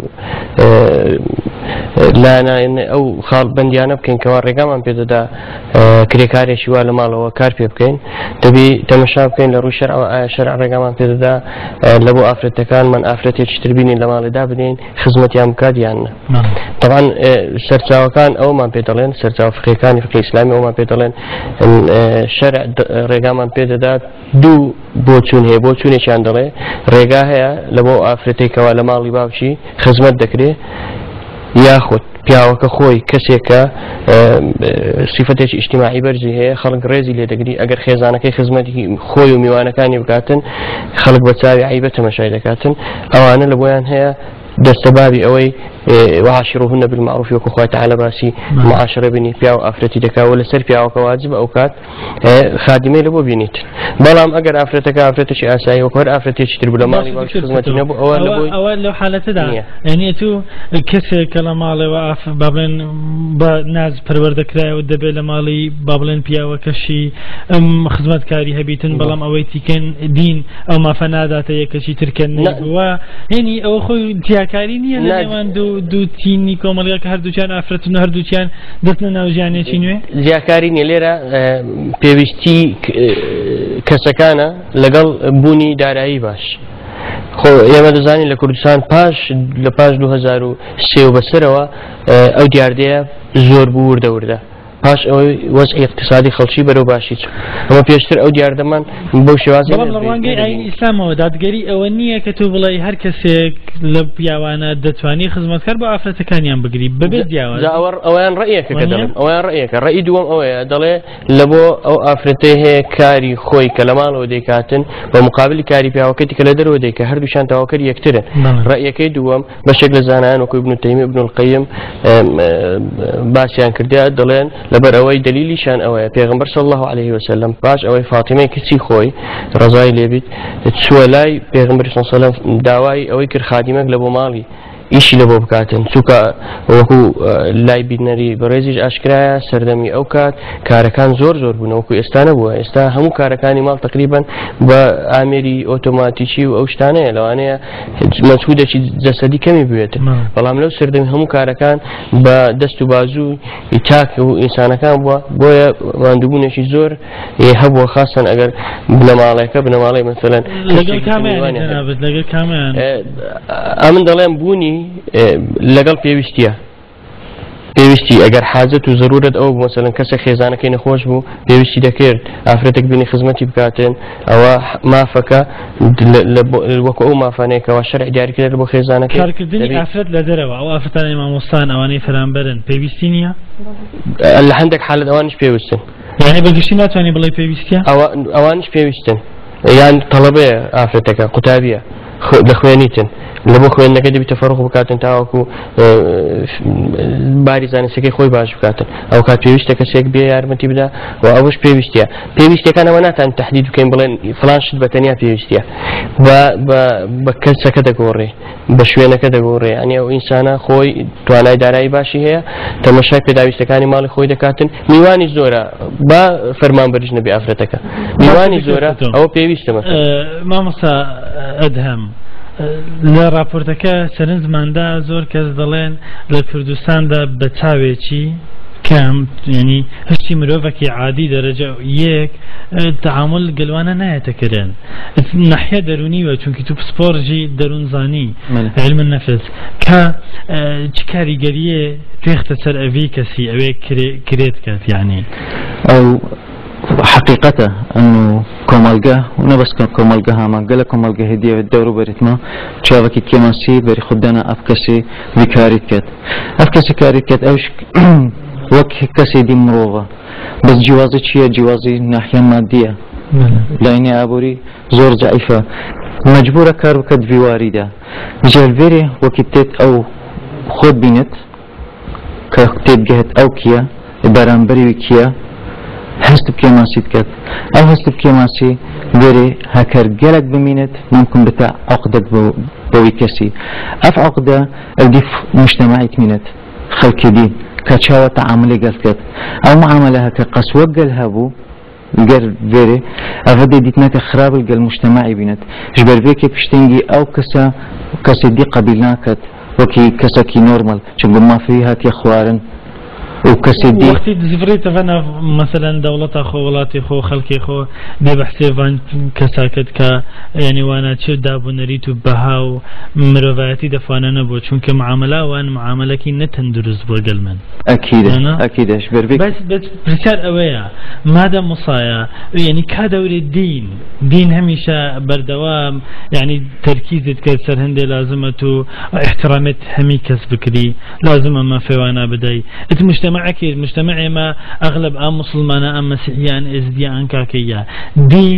لانە ئەو خاڵ بەندیانە بکەین کەوا ڕێگامان پێدەدا کرێکارێکی وا لە ماڵەوە کار پێ بکەین دەبی تەمەشا بکەین لە ڕووی شەرعەوە ئایا شەرع ڕێگامان پێدەدا لە بۆ ئافرەتەکانمان ئافرەتێکی تر بینین لە ماڵێدا بدەین خزمەتیان بکات یاننا طبعا سەرچاوەکان ئەومان پێ دەڵێن سەرچاو فقهیەکانی فقهی ئیسلامی ئەومان پێ دەڵێن شەرع ڕێگامان پێدەدا دوو بۆ چوون هەیە بۆ چوونێکیان دەڵێ ڕێگا هەیە لە بۆ ئافرەتێکەوە لە ماڵی باوکی خزمەت دەکرێت یاخود پیاوەکە خۆی کەسێکە سیفەتێکی ئیجتیماعی بەرزی هەیە خەڵک ڕێزی لێ دەگری ئەگەر خێزانەکەی خزمەتی خۆی و میوانەکانی بکاتن خەڵک بە چاوی عیبە تەماشای دەکاتن ئەوانە لە بۆیان هەیە دەستەبابی ئەوەی وعاشروهن بالمعروف وەکو خوای تعالی باسی معاشرە بینی پیا و ئافرەتی دەکاوە لەسەر پیاوەکە واجبە ئەو کات خادمەی لە بۆ بینیت بەڵام ئەگەر ئافرەتەکە ئافرەتێکی ئاسایی وەکو هەر ئافرەتێکی تر بوو لە ماڵی باوکی خزمەتی نەبوو ئەوە لەو حالەتەدا یعنی تو کەسێکە لە ماڵەوە با بڵێن بە ناز پەروەردەکرایەوە دەبێت لە ماڵی با بڵێن پیاوەکەشی خزمەتکاری هەبیتن بەڵام ئەوەی تیکەن دین ئەو مافە ناداتە یەکەشی ترکەن نەبووە هێنی ئەوە خۆی تیاکاری نییە لە نێوان دوو تینی کۆمەڵگەکە هەردووچیان ئافرەتن و هەردووچیان دەستنە ناو ژیانێکی نوێ زیاکاری نیە لێرە پێویستی کەسەکانە لەگەڵ بوونی دارایی باش خۆ ئێمە دەزانین لە کوردستان لە پاش 2003 بەسەرەوە ئەو دیاردەیە زۆر بوو وردە پاش ئەوەی وەزعی اقتصادی خەڵکی بەرەو باشی چوو ئەمە پێشتر ئەو دیاردەمان بەو شێوازی بەڵام لە ڕوانگەی ئاین ئیسلامەوە دادگەری ئەوە نییە کە تۆ بڵێ هەر کەسێک لە پیاوانە دەتوانی خزمەتکار بۆ ئافرەتەکانیان بگری بەبێ جیاواز ئەویان ڕێیەکە کە دەڵێن ئەویان ڕێیەکە ڕێی دووەم ئەوەیە دەڵێ لە بۆ ئەو ئافرەتەی هەیە کاری خۆی کە لە ماڵەوە دەیکاتن بە مقابلی کاری پیاوەکەتی کە لە دەرەوە دەیکە هەردووشان تاواکەر یەکترن ڕێیەکەی دووەم بەشێک لە زانایان وەکو ابن تەیمیە ابن القەیم باسییان کردیا دەڵێن لەبەر ئەوەی دلیلیشان ئەوەیە پێغەمبەر صلی الله عليه وسلم پاش ئەوەی فاتیمەی کچی خۆی ڕەزای لێبیت چووە لای پێغەمبەر صلی الله عليه وسلم داوای ئەوەی کرد خادیمەک لە بۆ ماڵی ئیشی لە بۆ بکاتن چووکە وەکو لای بینەری بەڕێزیش ئاشکرایە سەردەمی ئەو کات کارەکان زۆر بوون وەکو ئێستا نەبووە ئێستا هەموو کارەکانی ماڵ تقریبان بە ئامێری ئۆتۆماتیکی و ئەو شتانەیە لەوانەیە مەجهودێکی جەسەدی کەمی بوێت بەڵام لەو سەردەمی هەموو کارەکان بە دەست و بازوو تاک و ئینسانەکان بووە بۆیە ماندووبوونێکی زۆر هەبووە خاستن ئەگەر بنەماڵەکە بنەماڵی مەسەلەن لەگەڵ کامیان ئەمن دەڵێن بوونی لەگەڵ پێویستی ئەگەر حاجەت و ضرورەت ئەو مەسەلەن کەسە خێزانەکەی نەخۆش بوو پێویستی دەکرد ئافرەتێک بینی خزمەتی بکاتن ئەوە مافەکە وەکو ئەو مافانەیەکەوە شەرع دیاریکرێت بۆ خێزانەکەی کارکردنی ئافرەت لە دەرەوە ئەو ئافرەتانی مامۆستان ئەوانەی فەرامبەرن پێویستی نییە لە هەندێک حالەت ئەوانش پێویستن یعنی بەگشتی ناتوانانی بڵێ پێویستیە ئەوانش پێویستن یان تەڵەبەیە ئافرەتەکە قوتابیە دەخوێنیتن لە بۆ خوێندنەکە دەبی تەفەڕق بکاتن تاوەکو باری زانستەکەی خۆی باش بکاتن ئەو کات پێویستە کەسێک بێ یارمەتی بدا و ئەوەش پێویستیەکان ئەوە ناتان تەحدید بکەین بڵێن فلان شت بەتەنیا پێویستیە بە کەسەکە دەگۆڕێ بە شوێنەکە دەگۆڕێ ئەنی ئەو ئینسانە خۆی توانای دارایی باشی هەیە تەماشای پێداویستەکانی ماڵی خۆی دەکاتن میوانی زۆرە با فەرمانبەریش نەبێ ئافرەتەکە میوانی زۆرە ئەوە پێویستە مامۆستا ئەدهەم لە راپۆرتەکە چەند زماندا زۆر کەس دەڵێن لە کوردستاندا بە چاوێکی کەم ینی هەشتی مرۆڤێکی عادی دەرەجە یەک تعامل گەلوانە نایەتەکردن ناحیە دەرونیوە چونکی تو پسپۆرژی دەروونزانی علم النفس کە چ کاریگەریە توێختە سەر ئەوی کەسی ئەوێ کرێت کات یعنی ئەو حقيقته انه كومالجا ونبس كومالجا هما قال كومالجا هديه الدور بريتما شافك كيما سي بري خدنا افكسي بكاريكت افكسي كاريكت اوش وك كسي دي مروفه بس جوازي شيء جوازي ناحيه ماديه لاني ابوري زور ضعيفه مجبوره كاربكت في وارده جالفيري وكتت او خود بينت كتت جهت او كيا برامبري وكيا هست بكيماسي تكت أو هست بكيماسي غيري هكر جلك بمينت ممكن بتاع عقدة بويكسي أف عقدة أديف مجتمعي كمينت خلق دين كشاوة تعاملي قلت أو معاملها كقسوة قلهابو قال غيري أفدي ديتناك خراب القل مجتمعي بينت جبر بيكي بشتنجي أو كسا دي قبيلناكت وكي كسا كي نورمال شنقو ما فيها كي خوارن وكسيدي وقتی دزفريت فانا مثلا دولة خو ولاتي خو خلقي خو ببحثي فان كساكت كا يعني وانا تشو دابو نريتو بهاو مروفاتي دفانا نبو چونك معاملة وان معاملة كي نتندرز بو قلمن اكيد اش بربيك بس برسال اويا ماذا مصايا يعني كادور الدين دين هميشة بردوام يعني تركيزت كسر هندي لازمتو احترامت همي كسبك دي لازم ما في وانا بداي مجتمعي ما أغلب أم مسلمان أم مسيحيان إزديان كاكيا دين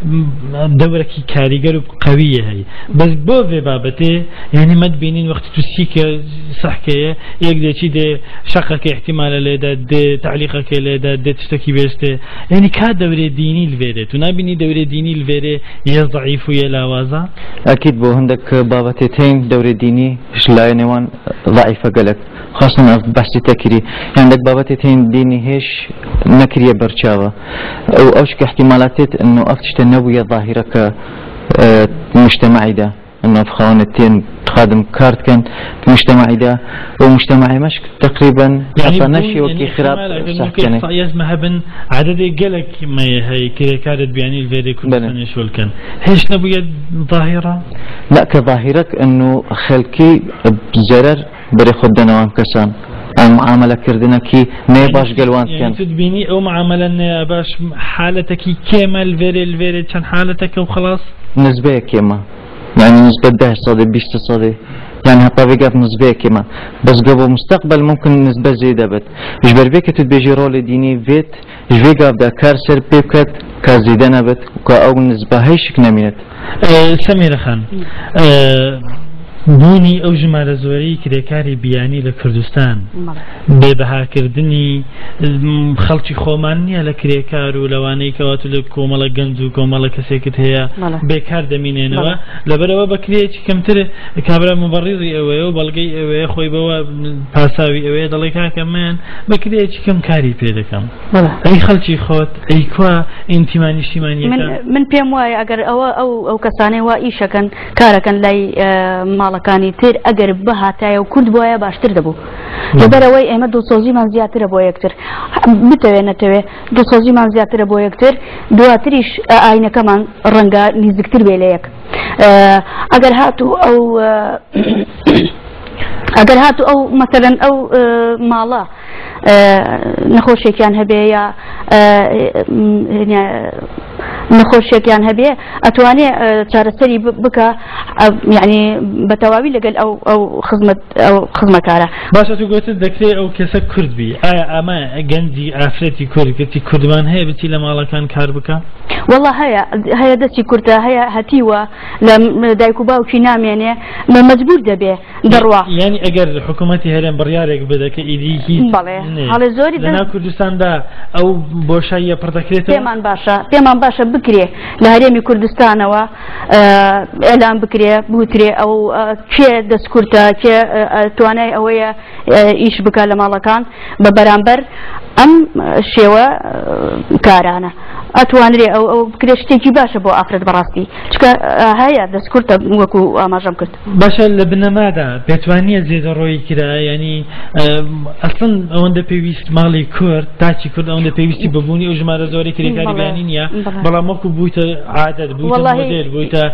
دورك كاريجر قوية هي بس بوفي بابته يعني ما تبينين وقت تسيك صحكية يقدر شيء ده شقك احتمال لده ده تعليقك لده ده تشتكي بيسته يعني كدور ديني الفيرة تنابني دور ديني الفيرة يضعيف ويا لوازا أكيد بو عندك بابتين دور ديني شلاينوان ضعيفة قلق خاصة بحث تكري عندك بابتين ديني هيش نكرية برشاوة أو أوشك احتمالاتت إنه أفتش تنوية ظاهرة كمجتمعي ده إنه أفخوانتين تخادم كارت كان مجتمعي ده ومجتمعي مش تقريبا يعني نشي وكي خراب صح يعني يسمى هبن عدد قلق ما هي كذا كارت بيعني الفيديو كل سنة شو كان هيش نبوية ظاهرة لا كظاهرة إنه خلقي بزرر بري خدنا وان كسان معاملة كردنكي نه باش قلوان كان يعني تدبيني أو معاملة باش حالتك كامل الفيري كان حالتك وخلاص نسبة كما يعني نسبة 10% 20% يعني هالطريقات نسبة كما بس قبل مستقبل ممكن نسبة زيادة بت إجبر بيك تبيجي رول ديني فيت إجبر قابدا كارسر بيكت كازيدنا بت كأو نسبة هيشك نمينت سميرة خان بوونی ئەو ژمارە زۆرەی کرێکاری بیانی لە کوردستان بێبەهاکردنی خەڵکی خۆمان نییە لە کرێکار و لەوانەی کەواتو لە کۆمەڵە گەنج و کۆمەڵە کەسێکت هەیە بێکار دەمینێنەوە لەبەرەوە بە کرێکی کەمتر کابرا مبەڕیزی ئەوەیە و بەڵگەی ئەوەیە خۆی بەوە پاساوی ئەوەیە دەڵێ کاکەمان بە کرێکی کەم کاری پێ دەکەم ئەی خەڵکی خۆت ئەی کوا ئینتیمانی نیشتیمانیەکە من پێم وایە ئەگەر ئەو کەسانەی وا ئیشەکەن کارەکەن لای ماڵەکانی تر ئەگەر بەهاتایە و کورد بۆیە باشتر دەبوو لەبەرەوەی ئێمە دڵسۆزیمان زیاترە بۆ یەکتر بتەوێ نەتەوێ دڵسۆزیمان زیاترە بۆ یەکتر دواتریش ئاینەکەمان ڕەنگە نزیکتر بێ لە یەک ئەگەر هاتو ئەو مەسەلەن ئەو ماڵە نەخۆشێکیان هەبێ یا نەخۆشیێکیان هەبێ ئەتوانێ چارەسەری بکە یعنی بە تەواوی لەگەل ئەو خزمەتکارە باشە تو گوتت دەکرێت ئەو کەسە کورد بی ئایا ئەمە گەنجی ئافرەتی کوردکەتی کوردمان هەیە بچی لە ماڵەکان کار بکە؟ والله هەیە دەستی کورتە هەیە هەتیوە لە دایک و باوکی نامێنێ مەجبور دەبێ دەڕوا یعنی ئەگەر حکوومەتی هەرێم بڕیارێک بدەکە ئیدیکی هەڵێ زۆری لەناو کوردستاندا ئەو بۆشاییە پڕدەکرێتەوە پێمان باشە بکرێ لە هەرێمی کوردستانەوە ئێلان بکرێ بوترێ ئەو کێ دەستکورتە کێ توانای ئەوەیە ئیش بکە لە ماڵەکان بە بەرامبەر ئەم شێوە کارانە ئەتوانرێ ئەو بکرێ شتێکی باشە بۆ ئافرەت بەڕاستی چکە هەیە دەستکورتە وەکو ئاماژەم کرد باشە لە بنەمادا پێتوانیە زێدە ڕۆی کرا ینی ئەسڵن ئەوەندە پێویست ماڵی کورد تاچی کورد ئەوەندە پێویستی ببوونی ئەو ژمارە زۆری کرێکاری بیانی نییە بەڵام وەکو بوویتە عادەت بوویتە مۆدێل بوویتە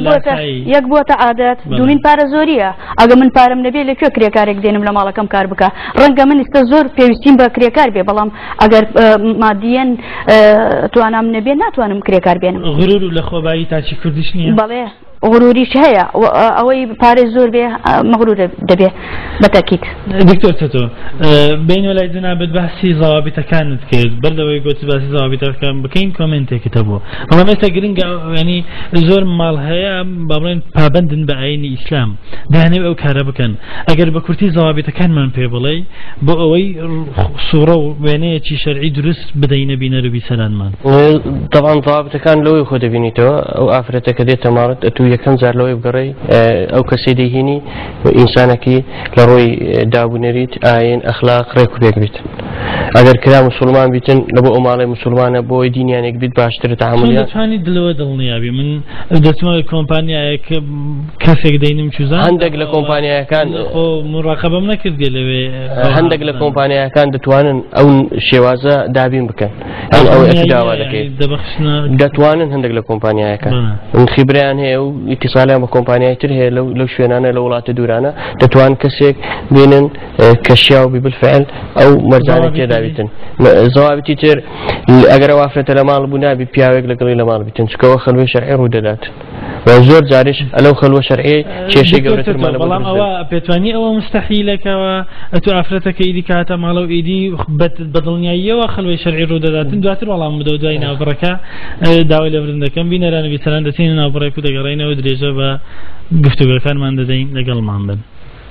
یەک بووەتە عادەت دومین پارە زۆریە ئەگە من پارەم نەبێ لەکوێ کرێکارێک دێنم لە ماڵەکەم کار بکە ڕەنگە من ئێستا زۆر پێویستیم بە کرێکار بێ بەڵام ئەگەر مادیەن توانام نەبێ ناتوانم کرێکار بێنم غرور و لە خۆبایی تاچی کوردیش نییە بەڵێ غروریش هەیە ئەوەی پارێ زۆر بێ مەغرور دەبێ بەتەکیت دکتۆر تۆ بینەوە لای جەنابەت باسی زەوابیتەکانت کرد بەردەوەی گوت باسی زەوابیتەکان بکەین کۆمنتێکت هەبوو بەڵام ئێستا گرنگە ینی زۆر ماڵ هەیە با بڵێن پابەندن بە ئاینی ئیسلام دەیانەوێت ئەو کارە بکەن ئەگەر بە کورتی زەوابیتەکانمان پێ بڵێ بۆ ئەوەی سوورە و وێنەیەکی شەرعی دروست بدەینە بینەروبی سەرانمان طبعا زەوابیتەکان لەوەی خۆ دەبینیتەوە ئەو ئافرەتەکە دێتە ماڵت یەکەم جار لەوەی بگەڕێی ئەو کەسی دەیهێنی ئینسانێکی لە ڕۆی دابوونەریت ئاین ئەخلاق ڕێک و پێک بیت ئەگەر کرا مسلمان بیتن لە بۆ ئەو ماڵی مسلمانە بۆی دینیانێک بیت باشتر تەحمولیان دەتوانی دلەوە دڵنیابی من دەچمەوە کۆمپانیایەک کەسێک دەینم چوزان هەندێک لە کۆمپانیایەکان مڕاقەبەم نەکردێ لەوێ هەندێک لە کۆمپانیایەکان دەتوانن ئەو شێوازە دابین بکەن ئەو داوا دەکەیت دەتوانن هەندێک لە کۆمپانیایەکان خیبریان هەیە و اتصالیان بە کۆمپانیای تر هەیە لەو شوێنانە لە وڵاتە دوورانە دەتوان کەسێک بێنن کەشیا و بالفعل ئەو مەرجانێک تێدابیتن زەوابیتی تر ئەگەر ئەو ئافرەتە لە ماڵ بوو نابی پیاوێک لەگەڵی لە ماڵ بیتن چکەوە خەلوەی شەرعی ڕوو دەداتن و زۆر جاریش ئەلەو خەلوە شەرعی کێشەی گەورەترمانە بەڵام ئەوە پێتوانی ئەوە مستەحیلەکەوە ئەتو ئافرەتەکە ئیدی کاتە ماڵە و ئیدی بەدڵنیاییەوە خەلوەی شەرعی ڕوو دەداتن دواتر وەڵام بدە و دوای ناوبڕەکە داوای لەبرن دەکەم بینەرانە بیسەران دەچین ناوبڕێک و دەگەڕێنەوە درێژە بە گفتوگۆکانمان دەدەین لەگەڵمان بن.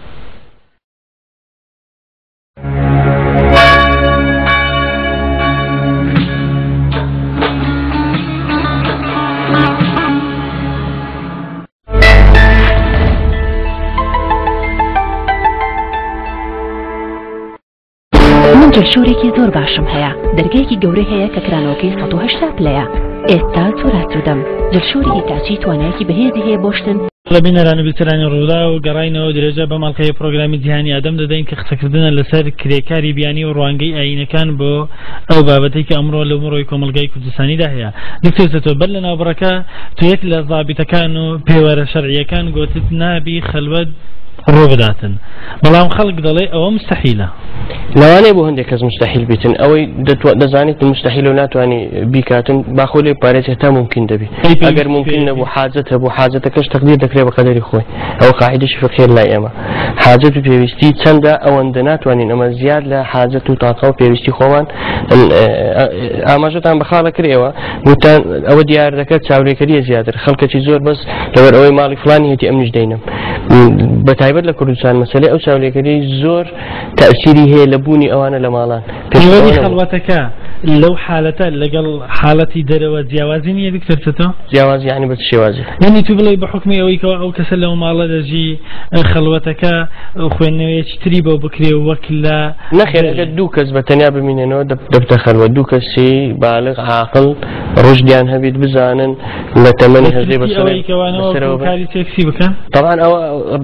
من جەشورێکی زۆر باشم هەیە دەرگایەکی گەورەی هەیە کە کرانەوەکەی 180 پلەیە ئێستا چۆراتودەم جەشوری هیتاچی توانایەکی بەهێزی هەیە بۆشتن لە بینەرانی بیسەرانی ڕوودا و گەڕاینەوە درێژە بە ماڵکەی پرۆگرامی جیهانی ئادەم دەدەین کە قسەکردنە لەسەر کرێکاری بیانی و ڕوانگەی ئاینەکان بۆ ئەو بابەتەی کە ئەمڕۆ لە ڕۆی کۆمەلگای کوردستانیدا هەیە دکتۆر بەر لە ناوبڕەکە تو یەک لە زابیتەکان و پێوەرە شەرعیەکان گوتت نابی خەلوەت ڕۆبداتن بەڵام خەڵک دەڵێ ئەوە مستحیلە لەوانەیە بۆ هەندێک کەس مستحیل بیتن ئەوەی دەزانێت مستحیل و ناتوانانی بیکاتن باخۆ لێ پارێزێت تا ممکن دەبێت ئەگەر ممکن نەبوو حاجەت هەبوو حاجەتەکەش تەقدیر دەکرێت بە قەدەری خۆی ئەو قاعیدەی فقهی لای ئێمە حاجەت و پێویستی چەندە ئەوەندە ناتوانین ئەمە زیاد لە حاجەت و تاقە و پێویستی خۆمان ئاماژەتان بەخاڵە کرێەوە وتان ئەوە دیار دەکات چاودێکەریە زیاتر خەڵکەی زۆر بەس لەبەر ئەوەی ماڵی فلانی هەتی ئەم نیش دەینم بە تایبەت لە کوردستان مەسەلەی ئەو چاودێکەری زۆر تەأسیری هەیە لە بوونی ئەوانە لە ماڵان پێوەری خەڵوەتەکە لەو حالەتە لەگەڵ حالەتی دەرەوە جیاوازی نییە دکتۆر جیاوازی یعنی بە شێوازی یعنی تو بڵێ بە حکمی ئەوەی کەەوە ئەو کەسە لەو ماڵە دەژی خەڵوەتەکە خوێندنەوەیەکی تری بۆ بکرێ وەک لە نەخێر ئەگەر دوو کەس بە تەنیا ببینێنەوە دەبتە خەلوە دوو کەسی بالغ عاقڵ ڕژدیان هەبێت بزانن لە تەمەنی هەژێ بەسەرەوەکاری تێکسی بکەن طبعا ئەوە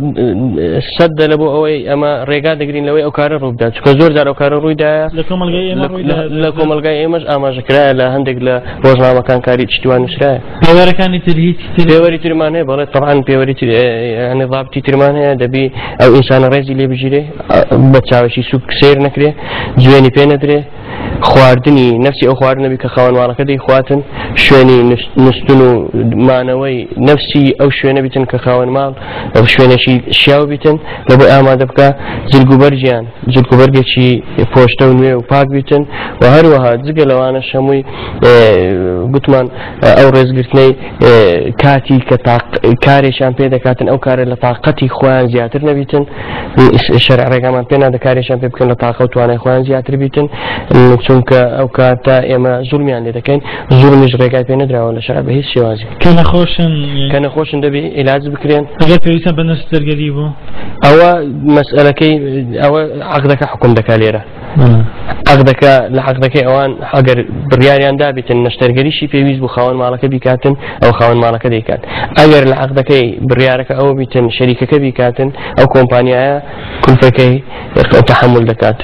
سەدە لە بۆ ئەوەی ئەمە ڕێگا دەگرین لەوەی ئەو کارە ڕووبدات چکە زۆر جار ئەو کارە ڕوویدایە لە کۆمەلگای ئێمەش ئاماژەکرایە لە هەندێک لە ڕۆژنامەکان کاری تشتیوان نووسرایە پێوەرەکانی تر هیچ پێوەری ترمان هەیە بەڵێ طبعا پێوەری ینی ضابطی ترمان هەیە دەبی ئەو ئینسانە ڕێزی لێ بژیرێ بە چاوەشی سوک سیر نەکرێ جوێنی پێ نەدرێ خواردنی نفسی ئەو خواردنەبی کە خاوەن ماڵەکە دەیخواتن شوێنی نوستن و مانەوەی نفسی ئەو شوێنە بیتن کە خاوەن ماڵ ئەو شوێنەشی شیاو بیتن لە بۆ ئامادە بکە جلگوبەرجیان جلگوبەرگێکی پۆشتە و نوێ و پاک بیتن و هەروەها جگە لەوانە شەمووی گوتمان ئەو ڕێزگرتنەی کاتی کە کارێکیان پێ دەکاتن ئەو کارە لە تااقەتی خۆیان زیاتر نەبیتن شەرع ڕێگامان پێ نادە کارێکیان پێ بکەن لە تااقە و توانای خۆیان زیاتر بیتن چونکە ئەو کاتە ئێمە زوڵمیان لێ دەکەین زوڵمیش ڕێگای پێ نەدراوە لە شەرع بە هیچ شێوازی کە نەخۆشن دەبێ عیلاج بکرێن ئەگەر پێویستیان بە نەست دەرگەری بوو ئەوە مەسئلەکەی ئەوە عەقدەکە حکم دەکا لێرە عەقدەکە لە عەقدەکەی ئەوان ئەگەر بڕیاریان دابێتن نەشتەرگەریشی پێویست بوو خاوەن ماڵەکە بیکاتن ئەو خاوەن ماڵەکە دەیکات ئەگەر لە عەقدەکەی بڕیارەکە ئەوە بیتن شەریکەکە بیکاتن ئەو کۆمپانیایە کولفەکەی تەحمل دەکات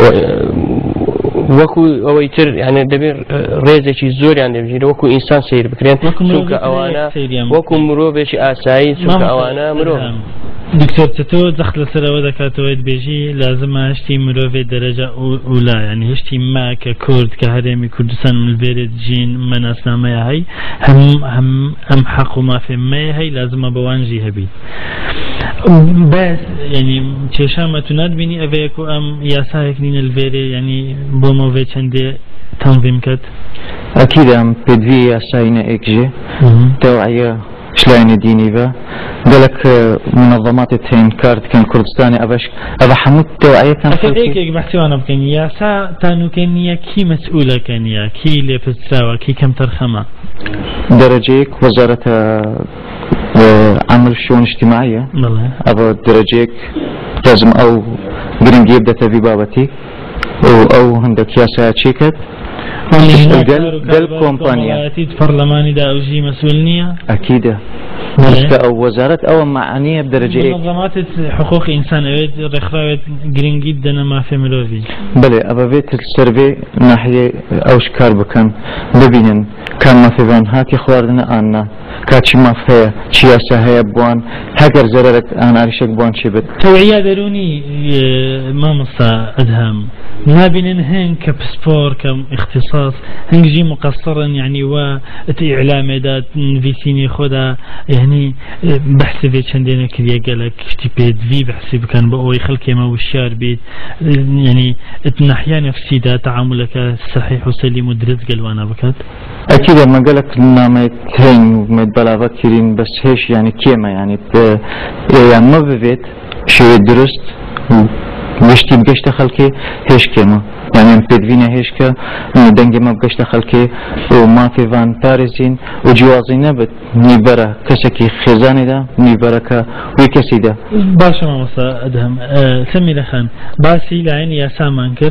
وەکو ئەوەی تر یعنی دەبێت ڕێزێکی زۆریان دەبژێت وەکو ئینسان سیر بکرێن چونکە ئەوانە وەکو مرۆڤێکی ئاسایی چونکە ئەوانە مرۆڤ دکتۆر تۆ دەخت لەسەرەوە دەکاتەوەیت بێژی لازمە هەشتی مرۆڤێ دەرەجە ئولا ینی هەشتی ما کە کورد کە هەرێمی کوردستان ملبێرێت ژین مەناسنامەیە هەی ئەم حەق و مافێمەیە هەی لازمە بەوانژی هەبیت بەس ینی کێشامە تو ناتبینی ئەvەیەک و ئەم یاسایەک نینە لڤێرێ ینی بۆ مەوێ چەندێ تەنظیم کرد أكيد أم بدوي ياساينا إكجي توعية شلون ديني با قالك منظمات التين كارد كان كردستاني أبا حمود توعية كان أكيد بحثي وانا بكن ياسا تانو كان كي مسؤولة كان كي اللي فسراوة كي كم ترخمة درجيك وزارة عمل الشؤون الاجتماعية أبا درجيك لازم أو قرنجي يبدأ تبي بابتي أو عندك ياسا تشيكت دل كومبانيا برلماني دا أوجي مسؤولية أكيد أو وزارة أو معنية بدرجة إيه منظمات حقوق إنسان رخراوة جرين جدا ما في ملوفي بله أبا بيت السيرفي ناحية أوش كار بكن ببينن كان ما في بان هاتي خواردنا أنا كاتش ما فيها سياسة هي بوان هكر زررك أنا عارشك بوان شبت توعية دروني ما مصا أدهم ما بينن هن كبسبور كاختصاص هنجي مقصرا يعني وإعلام دات في سيني خدا يعني بحث في چندين كذا قالك اشتبيت في بحث كان بقوي خلك ما والشار بيت يعني اتنحيا نفسي دا تعاملك صحيح وسليم ودرس قال وانا بكت أكيد ما قالك نامت هين ومد بلا بكرين بس هيش يعني كيما يعني ما ببيت شيء درست مشتي بقشت خلكي هيش كيما يعني بدفينا هيشكا دنجي ما بقشت خلكي وما في فان باريزين وجوازينا بت نيبرا كسكي خزاني دا نيبرا كا ويكسي دا باشا ما مصا أدهم سمي لخان باسي لعين يا سامان كر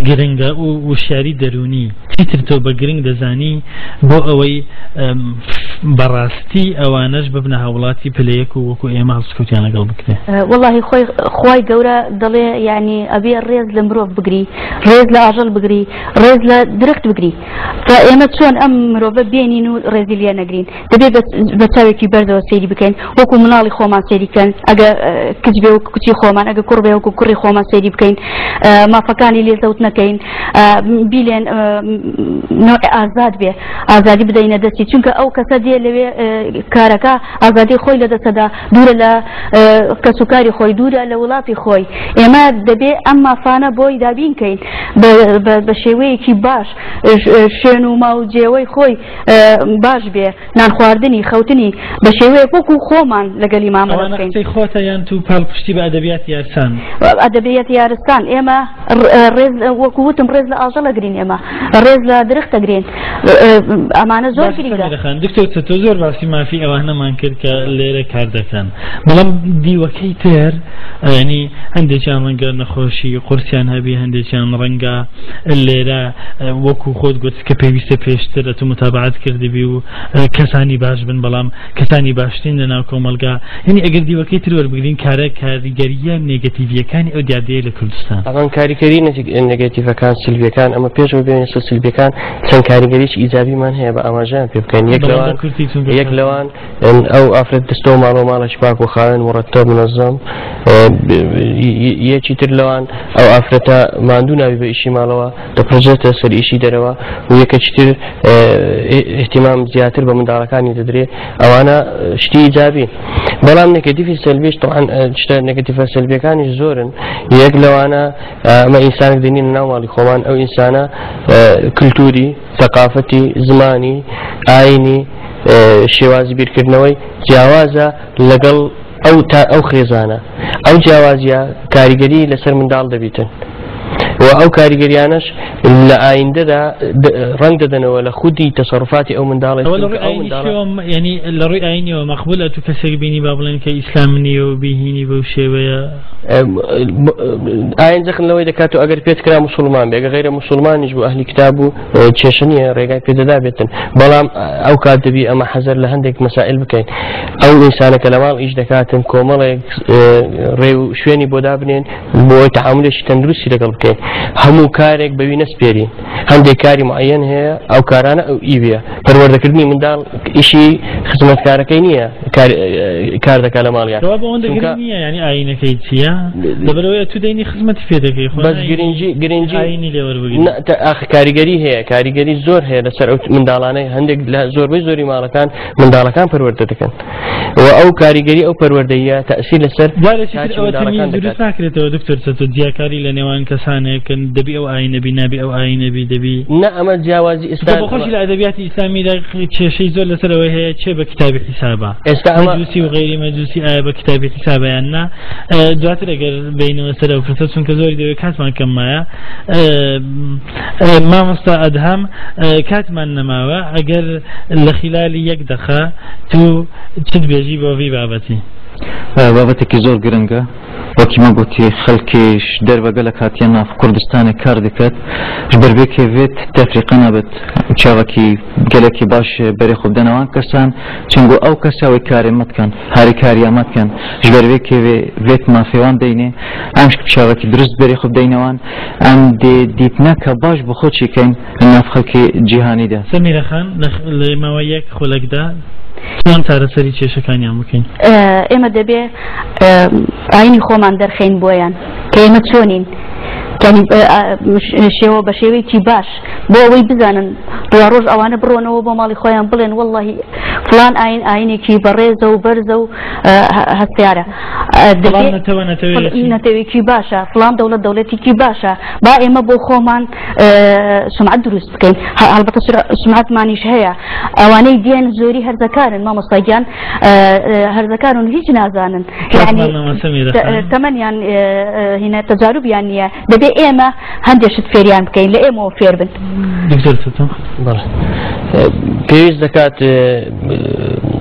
كجرينجا وشاري دروني تيتر تو بجرينج دزاني بو أوي بەڕاستی ئەوانەش ببنە هاوڵاتی پلەیەک و وەکو ئێمە هەڵسکەوتیان لەگەڵ بکرێ. والله خۆی گەورە دەڵێ یعنی ئەبێ ڕێز لە مرۆڤ بگری، ڕێز لە ئاژەڵ بگری، ڕێز لە درخت بگری. تا ئێمە چۆن ئەم مرۆڤە بێنین و ڕێزی لێ نەگرین، دەبێت بە چاوێکی بەردەوە سەیری بکەین، وەکو مناڵی خۆمان سەیریکەن، ئەگە کچ بێ وەکو کچی خۆمان، ئەگە کوڕ بێ وەکو کوڕی خۆمان سەیری بکەین، مافەکانی لێ زەوت نەکەین، بیلێن نوع ئازاد بێ، ئازادی بدەینە دەستی، چونکە ئەو کەسە دێ لەوێ کارەکە ئازادی خۆی لە دەستەدا، دوورە لە کەسوکاری خۆی، دوورە لە وڵاتی خۆی. ئێمە دەبێ ئەم مافانە بۆی دابینکەین بە شێوەیەکی باش، شوێن و ماوجێوەی خۆی باش بێ، نان خواردنی خەوتنی بە شێوەیەک وەکو خۆمان لەگەڵی مامەڵە بکەین. قسەی خۆتە یان تو پاڵپشتی بە ئەدەبیاتی یارستان؟ ئەدەبیاتی یارستان ئێمە ڕێز وەکو وتم ڕێز لە ئاژەڵ ئەگرین، ئێمە ڕێز لە درخت ئەگرین، ئەمانە زۆر گرنگە. دکتۆر تۆ زۆر باسی مافی ئەوانەمان کرد کە لێرە کار دەکەن، بەڵام دیوەکەی تر ینی هەندێکیان ڕەنگە نەخۆشی قورسیان هەبی، هەندێکیان ڕەنگە لێرە وەکو خۆت گوت کە پێویستە پێشتر ئەتو متابعات کردبی و کەسانی باش بن، بەڵام کەسانی باشترین لەناو کۆمەلگا. یعنی ئەگەر دیوەکەی تر وەربگرین کاریگەریە نێگەتیڤیەکانی ئەو دیادەیە لە کوردستان. ئەوان کاریگەری نێگەتیڤەکان سلبیەکان، ئەمە پێشەوە بێنین سلبیەکان چەند کاریگەریش ئیجابیمان هەیە بە ئاماژەیان پێ بکەین. یەک لەوان ئەو ئافرەت دەستە و ماڵ و ماڵەش پاک و خاوێن مڕەتەب منەظەم، یەکی تر لەوان ئەو ئافرەتە ماندوو ناوی بە ئیشی ماڵەوە دەپڕژێتە سەر ئیشی دەرەوە، و یەکەکی تر احتیمام زیاتر بە منداڵەکانی دەدرێ، ئەوانە شتی ئیجابی. بەڵام نێگەتیڤی سەلبیش طبعاً شتە نێگەتیڤە سەلبیەکانی زۆرن. یەک لەوانە ئەمە ئینسانێک دێنین لە ناو ماڵی خۆمان، ئەو ئینسانە کلتوری، ثەقافەتی، زمانی، ئاینی، شێوازی بیرکردنەوەی جیاوازە لەگەڵ ئەو خێزانە. ئەو جیاوازیە کاریگەری لەسەر منداڵ دەبیتن، و ئەو کاریگەریانەش لە ئایندەدا ڕەنگ دەدەنەوە لە خودی تەسەڕفاتی ئەو منداڵی. ینی لە ڕووی ئاینیەوە مەقبولە تو کەسێک بینی با بڵێن کە ئیسلام نیە و بیهینی بەو شێوەیە؟ ئاین زەخن لەوەی دەکات و ئەگەر پێت کرا موسڵمان بێ، ئەگەر غەیرە موسڵمانیش بوو ئەهلی کتاب و کێشە نییە ڕێگای پێدەدا بێتن. بەڵام ئەو کات دەبی ئەمە حەزەر لە هەندێک مەسائل بکەین. ئەو ئینسانەکە لە ماڵ ئیش دەکاتن کۆمەڵێک ڕێ و شوێنی بۆ دابنێن بۆی تەعاملێکی تەندروستی لەگەڵ بکەین. هەموو کارێک بەوی نەسپێرین، هەندێک کاری معەن هەیە، ئەو کارانە ئەو ئیوێ پەروەردەکردنی منداڵ ئیشی خزمەتکارەکەی نییە، کار دەکات لە ماڵیان. نییە ینی ئاینەکەی چییە؟ لەبەرەوەی تو دەینی خزمەتی پێ دەکەی، بەس گرنگی ئاینی لێوەربگرین. کاریگەری هەیە، کاریگەری زۆر هەیە لەسەر ئەو منداڵانەی. هەندێک لە زۆربەی زۆری ماڵەکان منداڵەکان پەروەردە دەکەن، و ئەو کاریگەری ئەو پەروەردەیە تەئسیر لەسەر دروست ناکرێتەوە. دکتۆر چەتۆ جیاکاری لە نێوان کەسانێکن دەبی ئەو ئاینەبی نابی ئەو ئاینەبی دەبی نە ئەمە جیاوازی ئێستا بەخۆشی لە ئەدەبیاتی ئیسلامیدا کێشەی زۆر لەسەرەوەی هەیە چێ بە کتابی حیسابە، ئێستا ئەمە مەجوسی و غەیری مەجوسی ئایا بە کتابی حیسابیان نا. دواتر ئەگەر بینەوە سەر ئەو پرسە چونکە زۆری دەوێت کاتمان کەم مایە. مامۆستا ئەدهەم کاتمان نەماوە، ئەگەر لە خلالی یەک دەخە تو چت بێژی بۆ وی بابەتی؟ بابەتێکی زۆر گرنگە، وەکیمە گوتی خەڵکیش دەربەگەلە کاتیە ناف کوردستانی کار دەکات بەربێکێ بێت تەفریقە نەبێت، چاوەکی گەلێکی باش بەرێ خوبدەنەوان کەسان چنگۆ ئەو کەساوی کارێ مەتکەن هەری کاریە مەتکەن بەربێکێ بێت مافێوان دەینێ ئەم چاوەکی درست بەرێ خوبدەینەوان ئەم دیتنە کە باش بە خۆچیکەین لە ناف خەڵکی جیهانیدا. سەمیرە خان لە ماوەی یەک خولەکدا چۆن چارەسەری کێشەکانیان بکەین؟ ئێمە دەبێ ئاینی خۆمان دەرخەین بۆیان کە ئێمە چۆنین، شێوە بە شێوەیەکی باش بۆ ئەوەی بزانن دوای ڕۆژ ئەوانە بڕۆنەوە بۆ ماڵی خۆیان بڵێن وەڵڵاهی فلان ئاینێکی بەڕێزە و بەرزە و هەستیارە، نەتەوەیەکی باشە، فلان دەوڵەتێکی باشە، با ئێمە بۆ خۆمان سمعەت دروست بکەین. هەڵبەتە سمعەتمانیش هەیە. ئەوانەی دێن زۆری هەرزەکارن، مامۆستاگیان هەرزەکارن هیچ نازانن، یعنی تەمەنیان هینە تەجاروبیان نییە. دەبێ ئێمە هەندێشت فێریان بکەین، لە ئێمەوە فێر بن. پێویست دەکات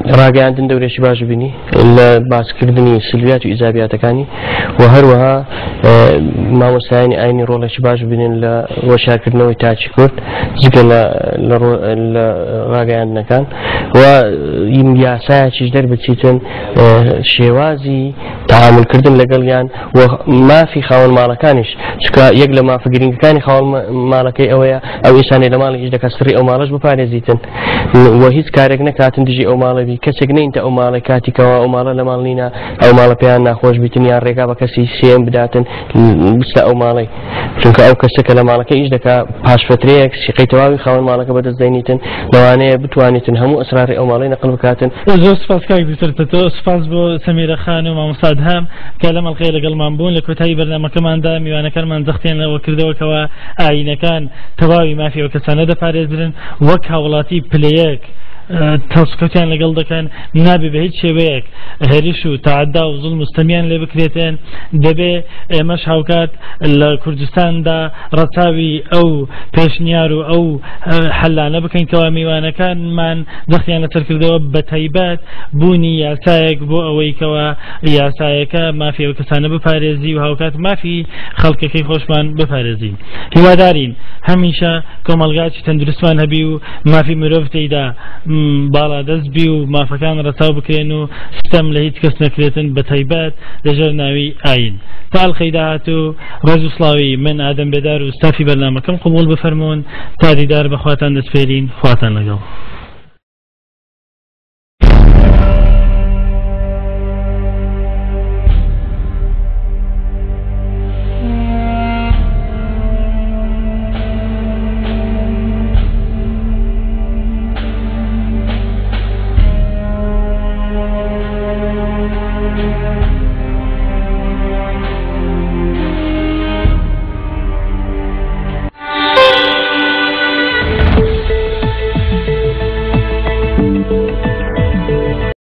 ڕاگەیاندن دەورێکی باش بینی لە باسکردنی سلویات و ئیزابیاتەکانی و هەروەها مامۆستایانی ئاینی ڕۆڵێکی باش بینن لە وەشارکردنەوەی تاچی کورد جگە لە ڕاگەیاندنەکان و یاسایەکیش دەربچیتن شێوازی تەعاملکردن لەگەڵیان و مافی خاوەن ماڵەکانیش چکە یەک لە مافە گرنگەکانی خاوەن ماڵەکەی ئەوەیە ئەو ئینسانی لە ماڵی هیچ دەکات سڕی ئەو ماڵەش بپارێزیتن و هیچ کارێک نەکاتن دژی ئەو ماڵەوی کەسێک نینتە ئەو ماڵی کاتیکەوە ئەو ماڵە لە ماڵ نینە ئەو ماڵە پێیان ناخۆش بیتن یان ڕێگا بە کەسی سێم بداتن بستە ئەو ماڵی چونکە ئەو کەسەکە لە ماڵەکە هیچ دەکات پاشفترەیەک سیقەی تەواوی خاوەن ماڵەکە بەدەستدەینیتن لەوانەیە بتوانیتن هەموو ئەسراری ئەو ماڵی نەقل بکاتن. زۆر سپاس کاک دکتۆر تۆ سپاس بۆ سەمیرە خان و مامۆستا هەم کە لە مەڵقەیە لەگەڵمان بوون لە کۆتایی بەرنامەکەماندا میوانەکانمان جەختیان لەوە کردەوەکەوە ئاینەکان تەواوی مافی ئەو کەسانە دەپارێزرن وەک هاوڵاتی پلەیەک تەوسکەوتیان لەگەڵ دەکەن نابێ بە هیچ شێوەیەک هەریش و تەعەدا و زوڵم و ستەمیان لێ بکرێتێن دەبێ ئێمەش هاوکات لە کوردستاندا ڕەچاوی ئەو پێشنیار و ئەو حەلانە بکەین کەوا میوانەکانمان دەختیان لەسەر کردەوە بە تایبەت بوونی یاسایەک بۆ ئەوەی کەوا یاسایەکە مافی ئەو کەسانە بپارێزی و هاوکات مافی خەڵکەکەی خۆشمان بپارێزی. هیوادارین هەمیشە کۆمەڵگاکی تەندروستمان هەبی و مافی مرۆڤ تێیدا باڵا دەست بی و مافەکان ڕەچاو بکرێن و ستەم لە هیچ کەس نەکرێتن بە تایبەت لەژێر ناوی ئاین. تا ئەڵخەی داهاتوو ڕێز و سڵاوی من ئادەم بێدار و ستافی بەرنامەکەم قبوڵ بفەرمونون تا دیدار بەخواتان دەسپێرین خواتان لەگەڵ.